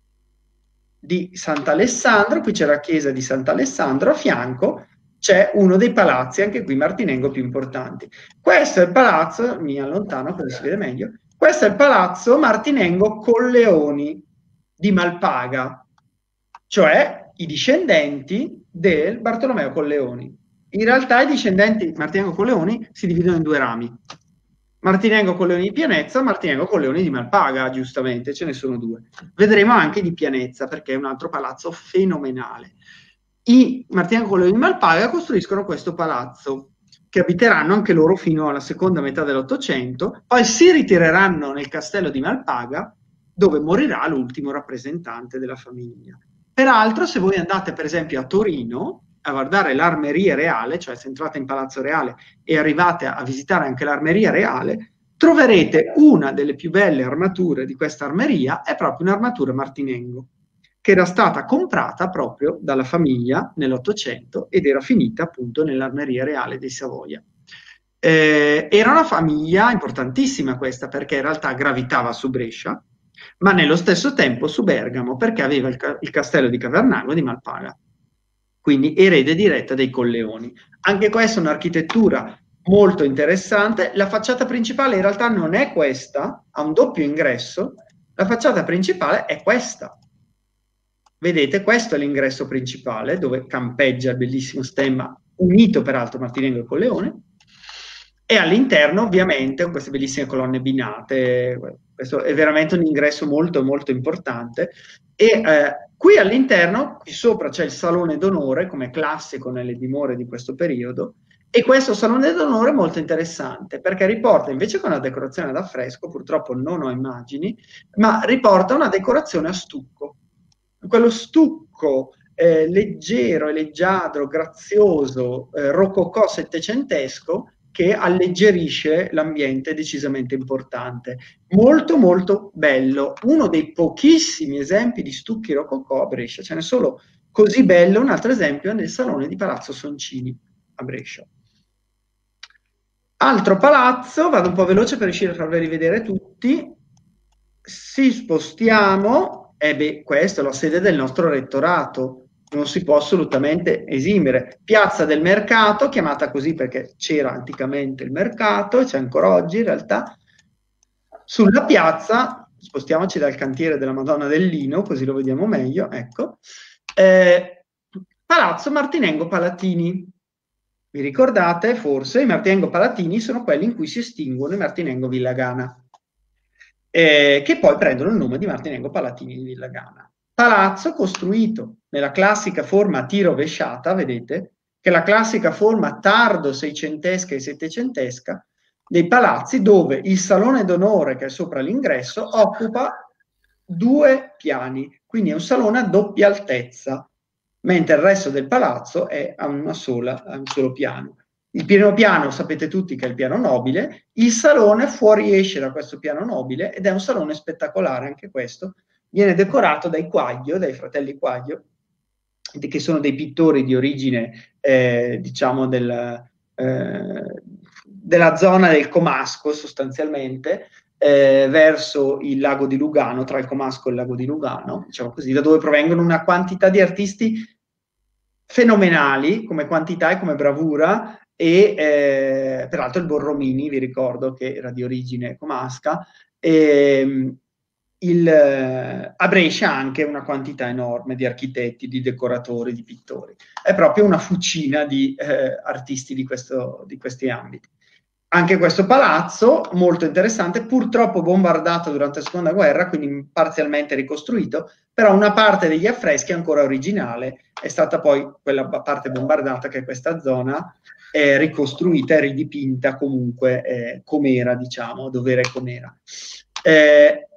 di Sant'Alessandro, qui c'è la chiesa di Sant'Alessandro, a fianco c'è uno dei palazzi, anche qui Martinengo, più importanti. Questo è il palazzo, mi allontano così si vede meglio, questo è il palazzo Martinengo Colleoni di Malpaga, cioè i discendenti del Bartolomeo Colleoni. In realtà i discendenti di Martinengo Colleoni si dividono in due rami. Martinengo Colleoni di Pianezza, Martinengo Colleoni di Malpaga, giustamente, ce ne sono due. Vedremo anche di Pianezza, perché è un altro palazzo fenomenale. I Martinengo Colleoni di Malpaga costruiscono questo palazzo, che abiteranno anche loro fino alla seconda metà dell'Ottocento, poi si ritireranno nel castello di Malpaga, dove morirà l'ultimo rappresentante della famiglia. Peraltro, se voi andate per esempio a Torino a guardare l'Armeria Reale, cioè se entrate in Palazzo Reale e arrivate a visitare anche l'Armeria Reale, troverete una delle più belle armature di questa armeria, è proprio un'armatura Martinengo, che era stata comprata proprio dalla famiglia nell'Ottocento ed era finita appunto nell'Armeria Reale dei Savoia. Eh, era una famiglia importantissima questa, perché in realtà gravitava su Brescia, ma nello stesso tempo su Bergamo perché aveva il, ca il castello di Cavernago di Malpaga, quindi erede diretta dei Colleoni. Anche questa è un'architettura molto interessante. La facciata principale in realtà non è questa, ha un doppio ingresso, la facciata principale è questa. Vedete, questo è l'ingresso principale dove campeggia il bellissimo stemma unito peraltro Martinengo e Colleone, e all'interno ovviamente queste bellissime colonne binate. Questo è veramente un ingresso molto molto importante, e eh, qui all'interno, qui sopra c'è il salone d'onore come classico nelle dimore di questo periodo, e questo salone d'onore è molto interessante perché riporta, invece che una decorazione ad affresco, purtroppo non ho immagini, ma riporta una decorazione a stucco. Quello stucco eh, leggero, leggiadro, grazioso, eh, rococò settecentesco, che alleggerisce l'ambiente decisamente importante. Molto molto bello, uno dei pochissimi esempi di stucchi rococò a Brescia, ce n'è solo così bello. Un altro esempio è nel Salone di Palazzo Soncini a Brescia. Altro palazzo, vado un po' veloce per riuscire a farveli vedere tutti, ci spostiamo, e beh, questa è la sede del nostro rettorato, non si può assolutamente esimere. Piazza del Mercato, chiamata così perché c'era anticamente il mercato, c'è ancora oggi in realtà. Sulla piazza, spostiamoci dal cantiere della Madonna del Lino, così lo vediamo meglio, ecco, eh, Palazzo Martinengo Palatini. Vi ricordate? Forse i Martinengo Palatini sono quelli in cui si estinguono i Martinengo Villagana, eh, che poi prendono il nome di Martinengo Palatini di Villagana. Palazzo costruito nella classica forma a T rovesciata, vedete, che è la classica forma tardo seicentesca e settecentesca dei palazzi, dove il salone d'onore, che è sopra l'ingresso, occupa due piani, quindi è un salone a doppia altezza, mentre il resto del palazzo è a una sola, a un solo piano. Il primo piano sapete tutti che è il piano nobile, il salone fuoriesce da questo piano nobile ed è un salone spettacolare anche questo, viene decorato dai Quaglio, dai fratelli Quaglio, che sono dei pittori di origine, eh, diciamo, del, eh, della zona del Comasco sostanzialmente, eh, verso il lago di Lugano, tra il Comasco e il lago di Lugano, diciamo così, da dove provengono una quantità di artisti fenomenali come quantità e come bravura, e eh, peraltro il Borromini, vi ricordo che era di origine comasca, e, il, a Brescia anche una quantità enorme di architetti, di decoratori, di pittori. È proprio una fucina di eh, artisti di, questo, di questi ambiti. Anche questo palazzo, molto interessante, purtroppo bombardato durante la seconda guerra, quindi parzialmente ricostruito, però una parte degli affreschi è ancora originale, è stata poi quella parte bombardata, che è questa zona, è ricostruita e ridipinta comunque eh, com'era, diciamo, dov'era e com'era. Eh,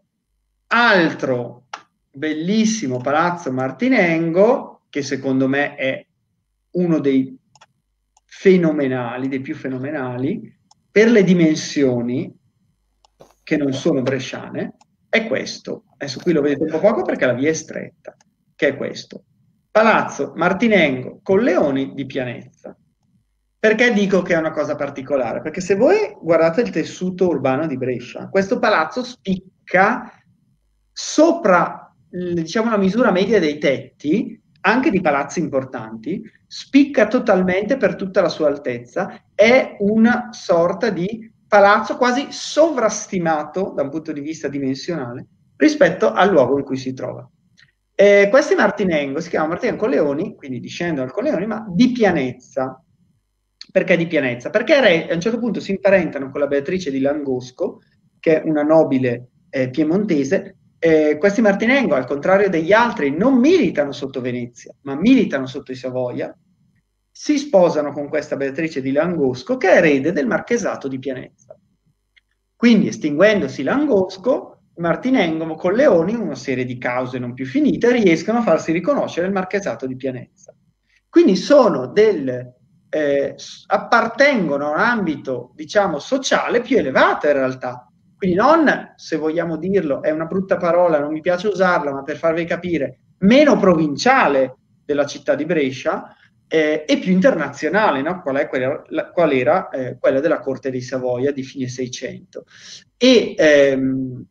altro bellissimo palazzo Martinengo, che secondo me è uno dei fenomenali, dei più fenomenali, per le dimensioni, che non sono bresciane, è questo. Adesso qui lo vedete un po' poco perché la via è stretta, che è questo. Palazzo Martinengo Colleoni di Pianezza. Perché dico che è una cosa particolare? Perché se voi guardate il tessuto urbano di Brescia, questo palazzo spicca sopra, diciamo, la misura media dei tetti, anche di palazzi importanti, spicca totalmente per tutta la sua altezza, è una sorta di palazzo quasi sovrastimato da un punto di vista dimensionale rispetto al luogo in cui si trova. Eh, questi Martinengo si chiamano Martinengo Colleoni, quindi discendono dal Colleoni, ma di Pianezza. Perché di Pianezza? Perché a un certo punto si imparentano con la Beatrice di Langosco, che è una nobile eh, piemontese. Eh, questi Martinengo, al contrario degli altri, non militano sotto Venezia, ma militano sotto i Savoia. Si sposano con questa Beatrice di Langosco, che è erede del marchesato di Pianezza. Quindi, estinguendosi Langosco, Martinengo con Leoni, una serie di cause non più finite, riescono a farsi riconoscere il marchesato di Pianezza. Quindi sono del, eh, appartengono a un ambito, diciamo, sociale più elevato in realtà. Quindi non, se vogliamo dirlo, è una brutta parola, non mi piace usarla, ma per farvi capire, meno provinciale della città di Brescia, eh, e più internazionale, no? Qual, è quella, la, qual era eh, quella della corte dei Savoia di fine Seicento. E ehm,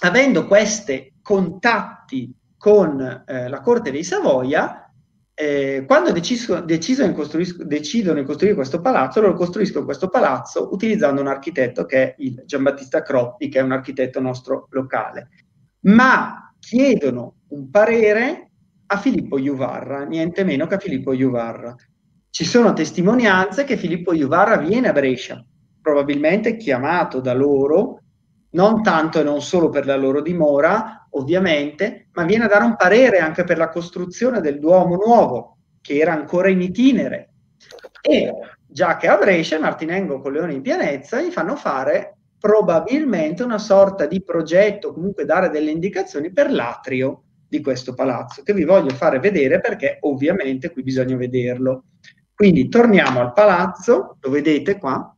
avendo questi contatti con eh, la corte dei Savoia, eh, quando deciso, deciso in decidono di costruire questo palazzo, loro costruiscono questo palazzo utilizzando un architetto che è il Giambattista Croppi, che è un architetto nostro locale, ma chiedono un parere a Filippo Juvarra, niente meno che a Filippo Juvarra. Ci sono testimonianze che Filippo Juvarra viene a Brescia, probabilmente chiamato da loro, non tanto e non solo per la loro dimora, ovviamente, ma viene a dare un parere anche per la costruzione del Duomo nuovo, che era ancora in itinere. E già che a Brescia, Martinengo con Leone in Pianezza gli fanno fare probabilmente una sorta di progetto, comunque dare delle indicazioni per l'atrio di questo palazzo, che vi voglio fare vedere perché ovviamente qui bisogna vederlo. Quindi torniamo al palazzo, lo vedete qua.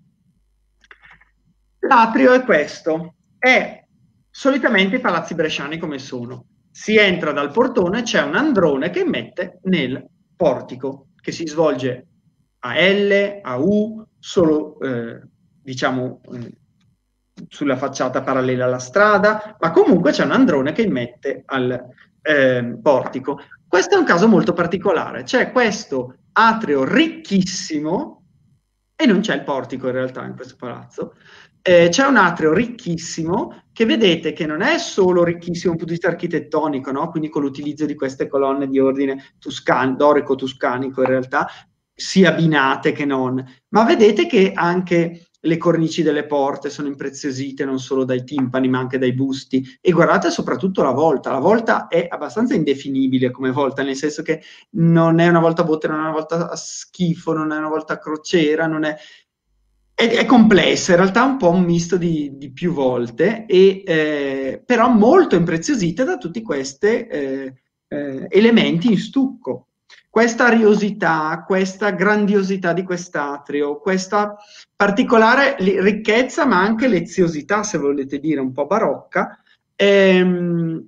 L'atrio è questo, è solitamente i palazzi bresciani come sono. Si entra dal portone, c'è un androne che mette nel portico, che si svolge a L, a U, solo eh, diciamo eh, sulla facciata parallela alla strada, ma comunque c'è un androne che immette al eh, portico. Questo è un caso molto particolare, c'è questo atrio ricchissimo e non c'è il portico in realtà in questo palazzo. Eh, c'è un atrio ricchissimo che vedete che non è solo ricchissimo dal punto di vista architettonico, no? Quindi con l'utilizzo di queste colonne di ordine tuscan- dorico-tuscanico in realtà, sia abbinate che non, ma vedete che anche le cornici delle porte sono impreziosite non solo dai timpani ma anche dai busti, e guardate soprattutto la volta, la volta è abbastanza indefinibile come volta, nel senso che non è una volta a botte, non è una volta a schifo, non è una volta a crociera, non è... È, è complessa, in realtà è un po' un misto di, di più volte, e, eh, però molto impreziosita da tutti questi eh, eh, elementi in stucco. Questa ariosità, questa grandiosità di quest'atrio, questa particolare ricchezza, ma anche leziosità, se volete dire, un po' barocca, ehm,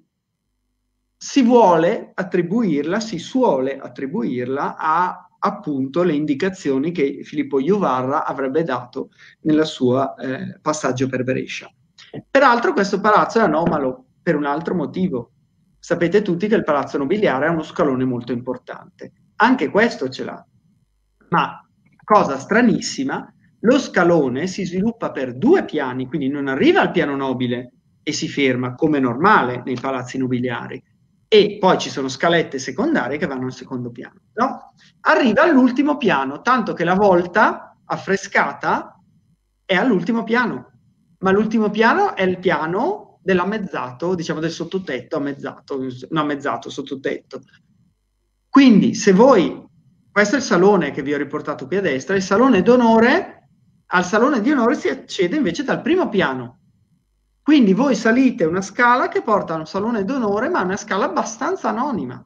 si vuole attribuirla, si suole attribuirla a appunto le indicazioni che Filippo Juvarra avrebbe dato nel suo eh, passaggio per Brescia. Peraltro questo palazzo è anomalo per un altro motivo. Sapete tutti che il palazzo nobiliare ha uno scalone molto importante. Anche questo ce l'ha. Ma, cosa stranissima, lo scalone si sviluppa per due piani, quindi non arriva al piano nobile e si ferma come normale nei palazzi nobiliari. E poi ci sono scalette secondarie che vanno al secondo piano, no? Arriva all'ultimo piano, tanto che la volta affrescata è all'ultimo piano, ma l'ultimo piano è il piano dell'ammezzato, diciamo del sottotetto ammezzato, no ammezzato, sottotetto. Quindi se voi, questo è il salone che vi ho riportato qui a destra, il salone d'onore, al salone di onore si accede invece dal primo piano. Quindi voi salite una scala che porta a un salone d'onore, ma una scala abbastanza anonima,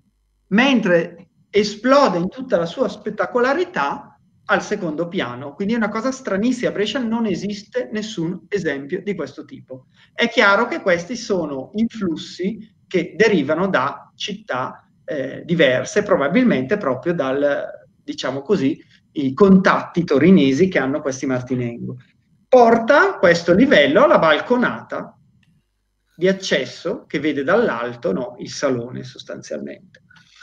mentre esplode in tutta la sua spettacolarità al secondo piano. Quindi è una cosa stranissima, a Brescia non esiste nessun esempio di questo tipo. È chiaro che questi sono influssi che derivano da città eh, diverse, probabilmente proprio dal, diciamo così, i contatti torinesi che hanno questi Martinengo. Porta questo livello alla balconata di accesso che vede dall'alto, no, il salone sostanzialmente.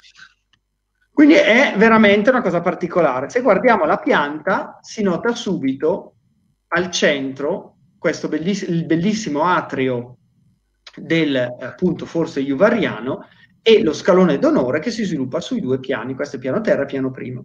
Quindi è veramente una cosa particolare. Se guardiamo la pianta si nota subito al centro questo belliss- il bellissimo atrio del appunto forse juvariano e lo scalone d'onore che si sviluppa sui due piani, questo è piano terra e piano primo.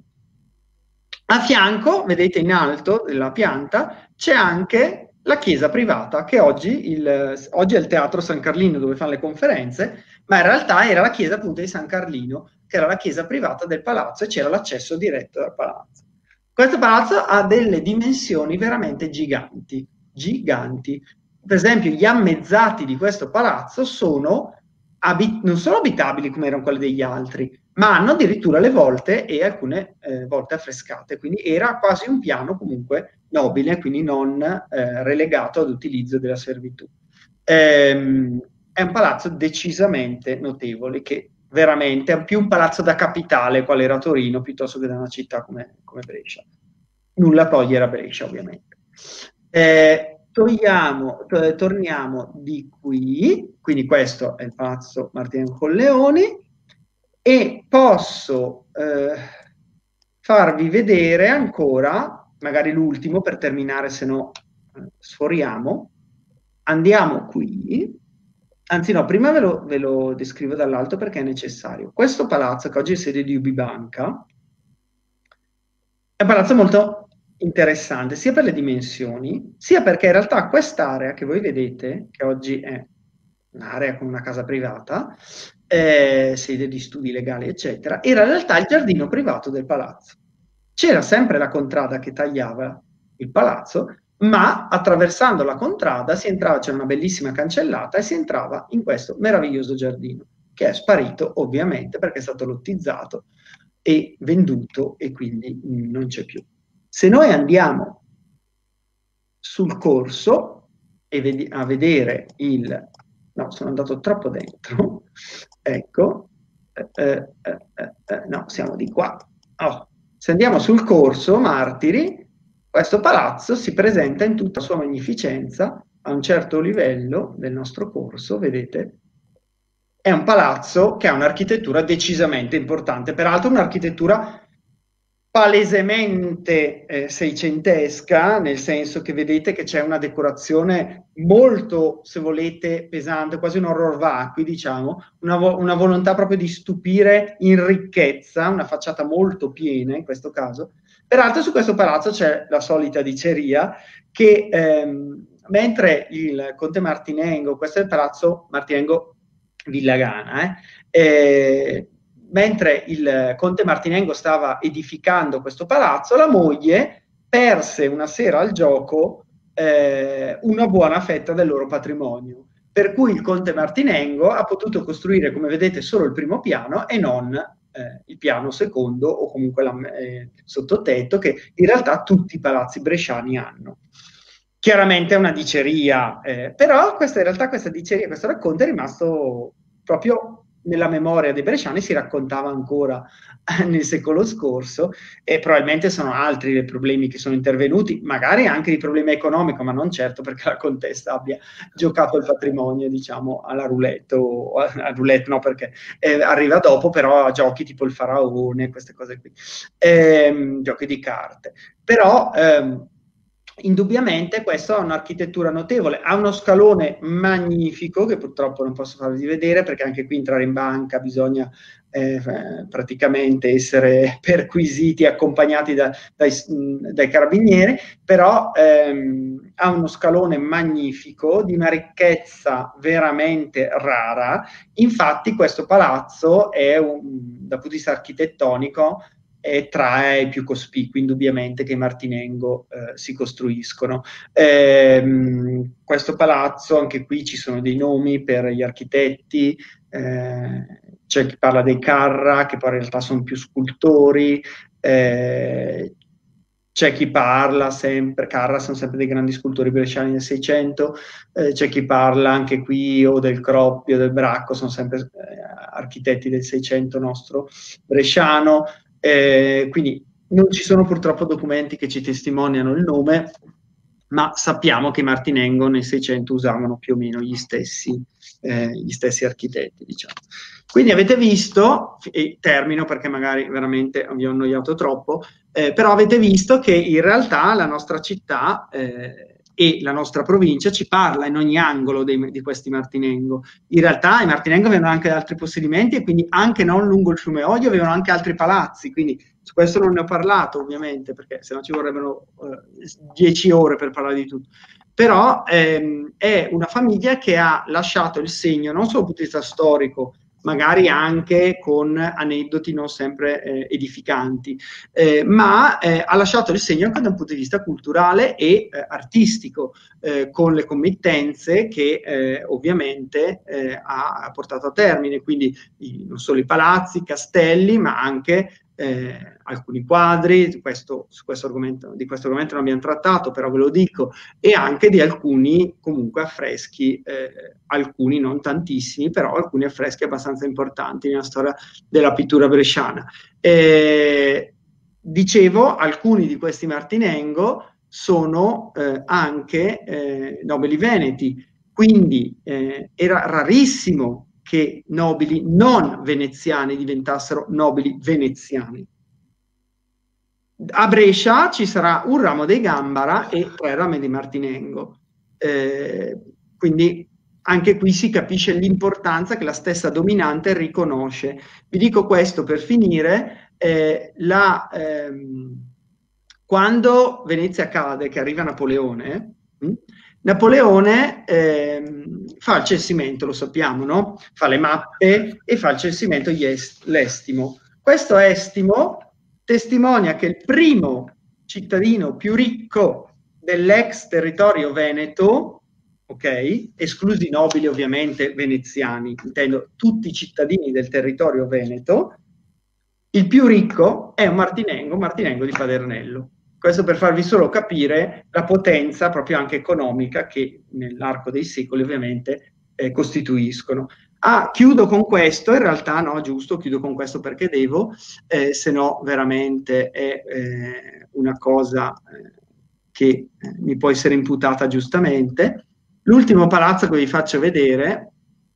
A fianco, vedete in alto della pianta, c'è anche la chiesa privata, che oggi, il, oggi è il Teatro San Carlino dove fanno le conferenze, ma in realtà era la chiesa appunto di San Carlino, che era la chiesa privata del palazzo e c'era l'accesso diretto dal palazzo. Questo palazzo ha delle dimensioni veramente giganti, giganti. Per esempio gli ammezzati di questo palazzo sono non sono abitabili come erano quelli degli altri, ma hanno addirittura le volte e alcune eh, volte affrescate, quindi era quasi un piano comunque nobile, quindi non eh, relegato all'utilizzo della servitù. Ehm, è un palazzo decisamente notevole, che veramente è più un palazzo da capitale, quale era Torino, piuttosto che da una città come, come Brescia. Nulla togliere a Brescia, ovviamente. Eh, togliamo, to- torniamo di qui, quindi questo è il Palazzo Martinengo Colleoni, e posso eh, farvi vedere ancora, magari l'ultimo per terminare, se no eh, sforiamo. Andiamo qui, anzi no, prima ve lo, ve lo descrivo dall'alto perché è necessario. Questo palazzo, che oggi è sede di U B Banca, è un palazzo molto interessante, sia per le dimensioni, sia perché in realtà quest'area che voi vedete, che oggi è un'area con una casa privata, eh, sede di studi legali, eccetera, era in realtà il giardino privato del palazzo. C'era sempre la contrada che tagliava il palazzo, ma attraversando la contrada si entrava, c'era una bellissima cancellata e si entrava in questo meraviglioso giardino, che è sparito ovviamente perché è stato lottizzato e venduto e quindi non c'è più. Se noi andiamo sul corso e vedi- a vedere il... No, sono andato troppo dentro. Ecco. Eh, eh, eh, eh, no, siamo di qua. Oh. Se andiamo sul corso Martiri, questo palazzo si presenta in tutta la sua magnificenza a un certo livello del nostro corso, vedete? È un palazzo che ha un'architettura decisamente importante, peraltro un'architettura palesemente eh, seicentesca, nel senso che vedete che c'è una decorazione molto, se volete, pesante, quasi un horror vacui, diciamo, una, vo- una volontà proprio di stupire in ricchezza, una facciata molto piena in questo caso. Peraltro su questo palazzo c'è la solita diceria che ehm, mentre il conte Martinengo, questo è il palazzo Martinengo Villagana, eh, eh, mentre il conte Martinengo stava edificando questo palazzo, la moglie perse una sera al gioco eh, una buona fetta del loro patrimonio. Per cui il conte Martinengo ha potuto costruire, come vedete, solo il primo piano e non eh, il piano secondo o comunque la, eh, sottotetto, che in realtà tutti i palazzi bresciani hanno. Chiaramente è una diceria, eh, però questa, in realtà questa diceria, questo racconto è rimasto proprio nella memoria dei bresciani, si raccontava ancora nel secolo scorso e probabilmente sono altri i problemi che sono intervenuti, magari anche di problema economico, ma non certo perché la contessa abbia giocato il patrimonio, diciamo, alla roulette, o a roulette no, perché eh, arriva dopo, però a giochi tipo il faraone, queste cose qui, ehm, giochi di carte. Però ehm, indubbiamente questo ha un'architettura notevole, ha uno scalone magnifico che purtroppo non posso farvi vedere perché anche qui entrare in banca bisogna eh, praticamente essere perquisiti, accompagnati da, dai, dai carabinieri, però ehm, ha uno scalone magnifico di una ricchezza veramente rara. Infatti questo palazzo è un, dal punto di vista architettonico è tra i più cospicui indubbiamente che i Martinengo eh, si costruiscono. Ehm, questo palazzo, anche qui ci sono dei nomi per gli architetti, eh, c'è chi parla dei Carra, che poi in realtà sono più scultori, eh, c'è chi parla sempre, Carra sono sempre dei grandi scultori bresciani del Seicento, eh, c'è chi parla anche qui o del Croppio, del Bracco, sono sempre eh, architetti del Seicento nostro bresciano, eh, quindi non ci sono purtroppo documenti che ci testimoniano il nome, ma sappiamo che i Martinengo nel Seicento usavano più o meno gli stessi, eh, gli stessi architetti, diciamo. Quindi avete visto, e termino perché magari veramente vi ho annoiato troppo, eh, però avete visto che in realtà la nostra città eh, e la nostra provincia ci parla in ogni angolo dei, di questi Martinengo. In realtà i Martinengo avevano anche altri possedimenti e quindi anche non lungo il fiume Oglio avevano anche altri palazzi, quindi su questo non ne ho parlato ovviamente perché sennò ci vorrebbero eh, dieci ore per parlare di tutto. Però ehm, è una famiglia che ha lasciato il segno non solo dal punto di vista storico, magari anche con aneddoti non sempre eh, edificanti, eh, ma eh, ha lasciato il segno anche da un punto di vista culturale e eh, artistico, eh, con le committenze che eh, ovviamente eh, ha portato a termine, quindi i, non solo i palazzi, i castelli, ma anche eh, alcuni quadri, di questo, su questo argomento, di questo argomento non abbiamo trattato, però ve lo dico, e anche di alcuni comunque affreschi, eh, alcuni non tantissimi, però alcuni affreschi abbastanza importanti nella storia della pittura bresciana. Eh, dicevo, alcuni di questi Martinengo sono eh, anche eh, nobili veneti, quindi eh, era rarissimo che nobili non veneziani diventassero nobili veneziani. A Brescia ci sarà un ramo dei Gambara e tre rami di Martinengo. Eh, quindi anche qui si capisce l'importanza che la stessa dominante riconosce. Vi dico questo per finire, eh, la, ehm, quando Venezia cade, che arriva Napoleone, mh, Napoleone ehm, fa il censimento, lo sappiamo, no? Fa le mappe e fa il censimento, l'estimo. Questo estimo testimonia che il primo cittadino più ricco dell'ex territorio veneto, ok, esclusi i nobili ovviamente veneziani, intendo tutti i cittadini del territorio veneto, il più ricco è un Martinengo, Martinengo di Padernello. Questo per farvi solo capire la potenza proprio anche economica che nell'arco dei secoli ovviamente eh, costituiscono. Ah, chiudo con questo, in realtà no, giusto, chiudo con questo perché devo, eh, se no veramente è eh, una cosa eh, che eh, mi può essere imputata giustamente. L'ultimo palazzo che vi faccio vedere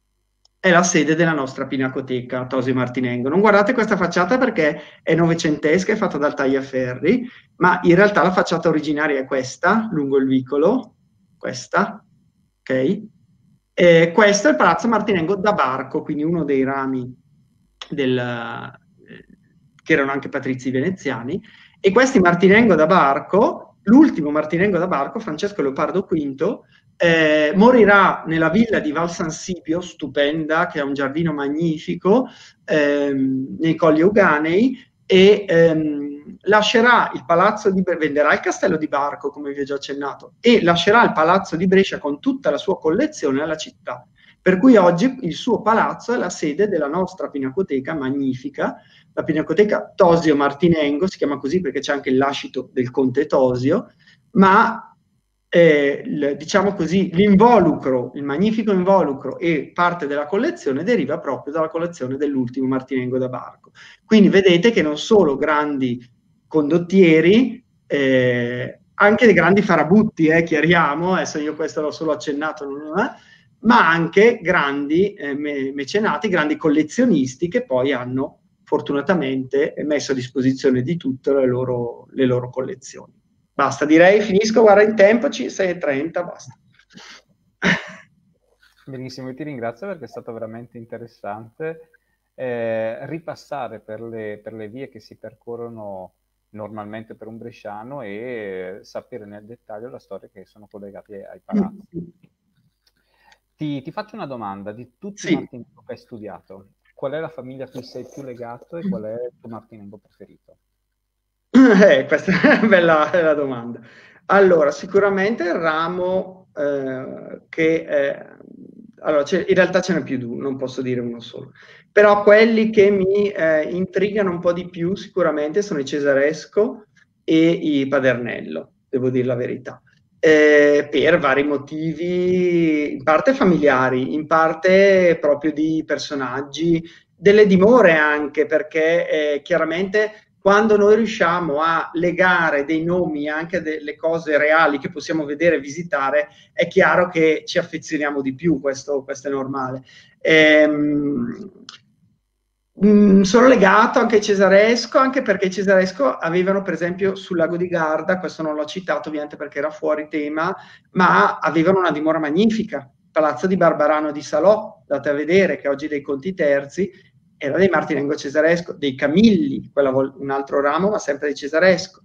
è la sede della nostra Pinacoteca Tosio Martinengo. Non guardate questa facciata perché è novecentesca, è fatta dal tagliaferri, ma in realtà la facciata originaria è questa, lungo il vicolo, questa, ok? Eh, questo è il Palazzo Martinengo da Barco, quindi uno dei rami del, eh, che erano anche patrizi veneziani, e questi Martinengo da Barco, l'ultimo Martinengo da Barco, Francesco Leopardo quinto, eh, morirà nella villa di Val San Sibio, stupenda, che ha un giardino magnifico, ehm, nei Colli Euganei, e ehm, lascerà il palazzo di venderà il castello di Barco, come vi ho già accennato, e lascerà il palazzo di Brescia con tutta la sua collezione alla città. Per cui oggi il suo palazzo è la sede della nostra Pinacoteca magnifica, la Pinacoteca Tosio Martinengo, si chiama così perché c'è anche il lascito del conte Tosio, ma eh, il, diciamo così, l'involucro, il magnifico involucro e parte della collezione deriva proprio dalla collezione dell'ultimo Martinengo da Barco. Quindi vedete che non solo grandi condottieri, eh, anche dei grandi farabutti, eh, chiariamo, adesso io questo l'ho solo accennato, non è, ma anche grandi eh, me mecenati, grandi collezionisti che poi hanno fortunatamente messo a disposizione di tutte le loro, le loro collezioni. Basta, direi, finisco, guarda in tempo, sei e trenta, basta. Benissimo, io ti ringrazio perché è stato veramente interessante eh, ripassare per le, per le vie che si percorrono normalmente per un bresciano e sapere nel dettaglio la storia che sono collegate ai palazzi. Ti, ti faccio una domanda, di tutti Sì. i Martinengo che hai studiato, qual è la famiglia a cui sei più legato e qual è il tuo Martinengo preferito? Eh, questa è una bella, bella domanda. Allora, sicuramente il ramo eh, che... Eh, allora, in realtà ce n'è più di uno, non posso dire uno solo. Però quelli che mi eh, intrigano un po' di più sicuramente sono i Cesaresco e i Padernello, devo dire la verità. Eh, per vari motivi, in parte familiari, in parte proprio di personaggi, delle dimore anche, perché eh, chiaramente quando noi riusciamo a legare dei nomi anche a delle cose reali che possiamo vedere e visitare, è chiaro che ci affezioniamo di più, questo, questo è normale. Ehm, mh, sono legato anche ai Cesaresco, anche perché i Cesaresco avevano per esempio sul lago di Garda, questo non l'ho citato ovviamente perché era fuori tema, ma avevano una dimora magnifica, Palazzo di Barbarano di Salò, andate a vedere, che oggi dei Conti Terzi, era dei Martinengo Cesaresco, dei Camilli, quella un altro ramo, ma sempre dei Cesaresco.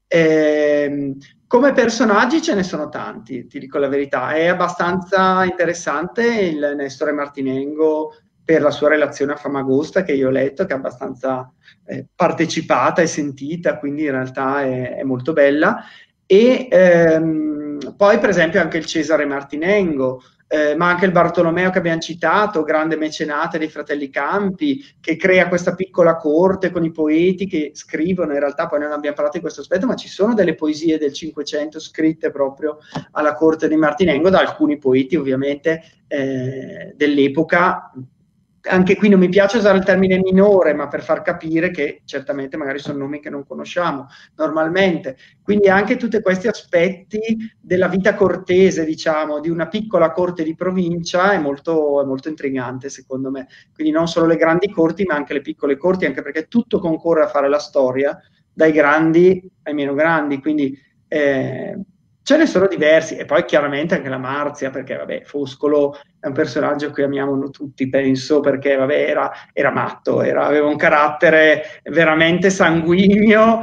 Eh, come personaggi ce ne sono tanti, ti dico la verità. È abbastanza interessante il Nestore Martinengo per la sua relazione a Famagosta, che io ho letto, che è abbastanza eh, partecipata e sentita, quindi in realtà è, è molto bella. E ehm, poi per esempio anche il Cesare Martinengo, Eh, ma anche il Bartolomeo che abbiamo citato, grande mecenate dei fratelli Campi, che crea questa piccola corte con i poeti che scrivono, in realtà poi non abbiamo parlato di questo aspetto, ma ci sono delle poesie del Cinquecento scritte proprio alla corte di Martinengo da alcuni poeti ovviamente eh, dell'epoca anche qui non mi piace usare il termine minore, ma per far capire che certamente magari sono nomi che non conosciamo normalmente. Quindi anche tutti questi aspetti della vita cortese, diciamo, di una piccola corte di provincia è molto, è molto intrigante, secondo me. Quindi non solo le grandi corti, ma anche le piccole corti, anche perché tutto concorre a fare la storia, dai grandi ai meno grandi. Quindi eh, ce ne sono diversi. E poi chiaramente anche la Marzia, perché vabbè, Foscolo è un personaggio che amiamo tutti, penso, perché vabbè, era, era matto, era, aveva un carattere veramente sanguigno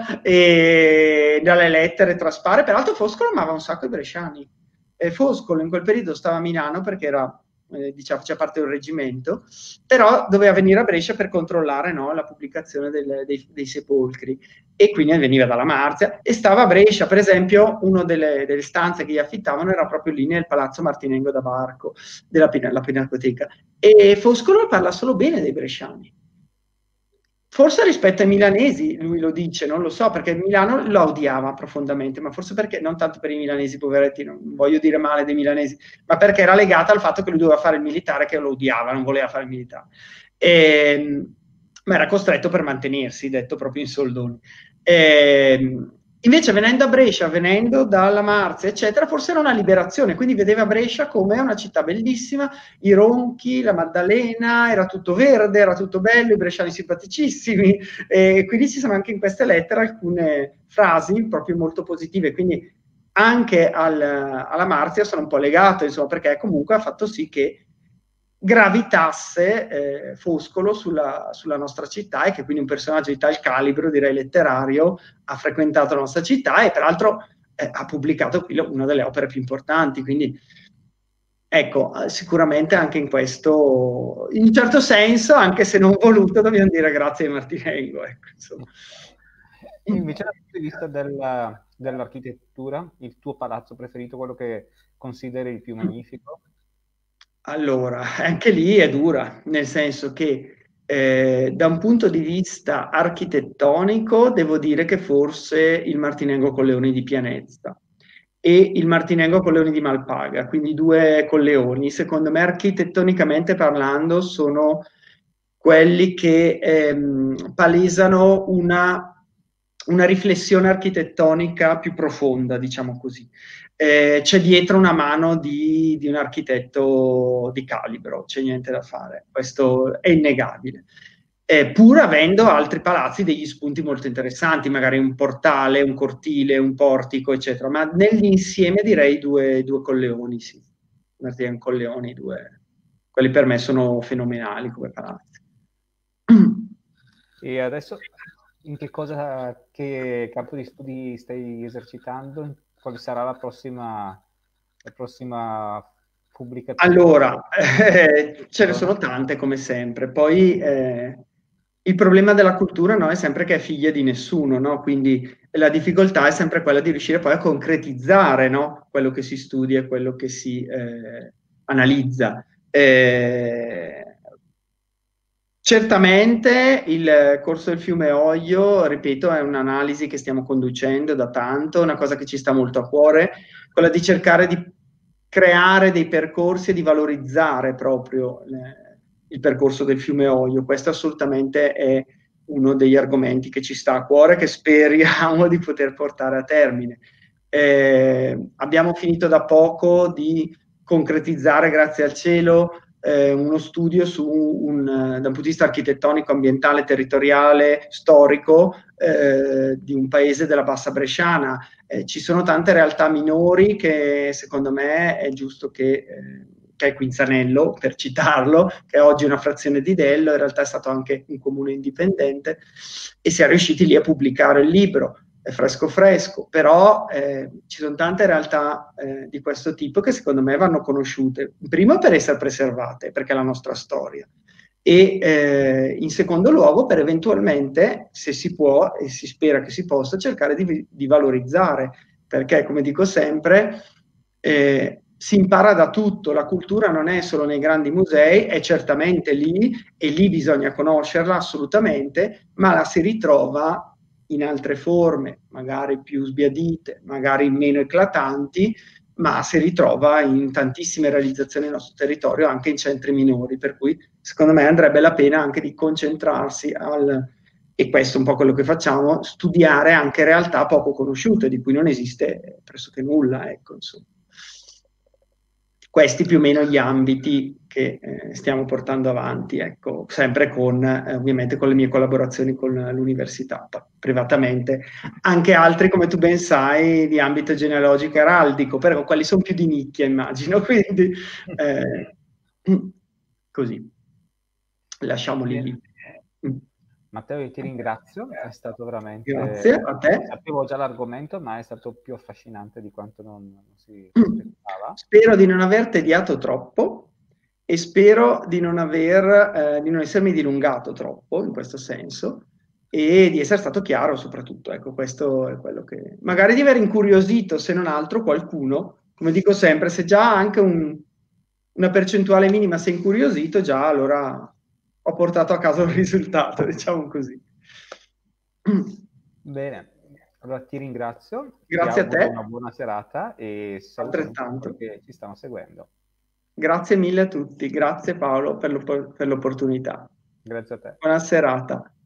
e dalle lettere traspare. Peraltro Foscolo amava un sacco i bresciani. E Foscolo in quel periodo stava a Milano perché era, eh, diciamo, faceva parte di un reggimento, però doveva venire a Brescia per controllare, no, la pubblicazione del, dei, dei sepolcri. E quindi veniva dalla Marzia e stava a Brescia. Per esempio, una delle, delle stanze che gli affittavano era proprio lì nel Palazzo Martinengo da Barco, della Pina- Pinacoteca. E Foscolo parla solo bene dei bresciani. Forse rispetto ai milanesi, lui lo dice, non lo so, perché Milano lo odiava profondamente, ma forse perché, non tanto per i milanesi poveretti, non voglio dire male dei milanesi, ma perché era legata al fatto che lui doveva fare il militare, che lo odiava, non voleva fare il militare. E, ma era costretto per mantenersi, detto proprio in soldoni. E, invece venendo a Brescia, venendo dalla Marzia, eccetera, forse era una liberazione, quindi vedeva Brescia come una città bellissima, i ronchi, la Maddalena, era tutto verde, era tutto bello, i bresciani simpaticissimi, e quindi ci sono anche in queste lettere alcune frasi proprio molto positive, quindi anche al, alla Marzia sono un po' legato, insomma, perché comunque ha fatto sì che gravitasse eh, Foscolo sulla, sulla nostra città e che quindi un personaggio di tal calibro, direi letterario, ha frequentato la nostra città e peraltro eh, ha pubblicato qui una delle opere più importanti, quindi ecco, sicuramente anche in questo, in un certo senso, anche se non voluto, dobbiamo dire grazie a Martinengo. Ecco, e invece dal punto di vista della, dell'architettura, il tuo palazzo preferito, quello che consideri il più magnifico? Allora, anche lì è dura, nel senso che eh, da un punto di vista architettonico devo dire che forse il Martinengo Colleoni di Pianezza e il Martinengo Colleoni di Malpaga, quindi due colleoni, secondo me architettonicamente parlando sono quelli che ehm, palesano una, una riflessione architettonica più profonda, diciamo così. Eh, c'è dietro una mano di, di un architetto di calibro, c'è niente da fare, questo è innegabile. Eh, pur avendo altri palazzi degli spunti molto interessanti, magari un portale, un cortile, un portico, eccetera, ma nell'insieme direi due, due colleoni, sì. Martino Colleoni, due. Quelli per me sono fenomenali come palazzi. E adesso in che cosa, che campo di studi stai esercitando? Quale sarà la prossima, la prossima pubblicazione? Allora, eh, ce ne sono tante come sempre. Poi eh, il problema della cultura, no, è sempre che è figlia di nessuno, no? Quindi la difficoltà è sempre quella di riuscire poi a concretizzare, no, quello che si studia e quello che si eh, analizza. Eh, Certamente il corso del fiume Oglio, ripeto, è un'analisi che stiamo conducendo da tanto, una cosa che ci sta molto a cuore, quella di cercare di creare dei percorsi e di valorizzare proprio eh, il percorso del fiume Oglio. Questo assolutamente è uno degli argomenti che ci sta a cuore, che speriamo di poter portare a termine. Eh, abbiamo finito da poco di concretizzare, grazie al cielo, eh, uno studio su un, da un punto di vista architettonico, ambientale, territoriale, storico eh, di un paese della Bassa Bresciana. Eh, ci sono tante realtà minori che secondo me è giusto che, eh, che è Quinzanello, per citarlo, che oggi è una frazione di Dello, in realtà è stato anche un comune indipendente, e si è riusciti lì a pubblicare il libro. È fresco fresco, però eh, ci sono tante realtà eh, di questo tipo che secondo me vanno conosciute, prima per essere preservate, perché è la nostra storia, e eh, in secondo luogo per eventualmente, se si può e si spera che si possa, cercare di, di valorizzare, perché come dico sempre, eh, si impara da tutto, la cultura non è solo nei grandi musei, è certamente lì e lì bisogna conoscerla assolutamente, ma la si ritrova in altre forme, magari più sbiadite, magari meno eclatanti, ma si ritrova in tantissime realizzazioni nel nostro territorio, anche in centri minori, per cui secondo me andrebbe la pena anche di concentrarsi al, e questo è un po' quello che facciamo, studiare anche realtà poco conosciute, di cui non esiste pressoché nulla, ecco, insomma. Questi più o meno gli ambiti che eh, stiamo portando avanti, ecco, sempre con, eh, ovviamente con le mie collaborazioni con l'università, privatamente. Anche altri, come tu ben sai, di ambito genealogico e araldico, però quelli sono più di nicchia, immagino, quindi eh, così, lasciamoli lì. Matteo, io ti ringrazio, è stato veramente... Grazie a te. Sapevo già l'argomento, ma è stato più affascinante di quanto non, non si aspettava. Spero di non aver tediato troppo e spero di non, aver, eh, di non essermi dilungato troppo in questo senso e di essere stato chiaro soprattutto. Ecco, questo è quello che... Magari di aver incuriosito, se non altro, qualcuno. Come dico sempre, se già anche un, una percentuale minima si è incuriosito, già allora ho portato a casa un risultato, diciamo così. Bene, allora ti ringrazio, Grazie ti a te. una buona serata e saluto tutti che ci stanno seguendo. Grazie mille a tutti, grazie Paolo per l'opportunità. Grazie a te. Buona serata.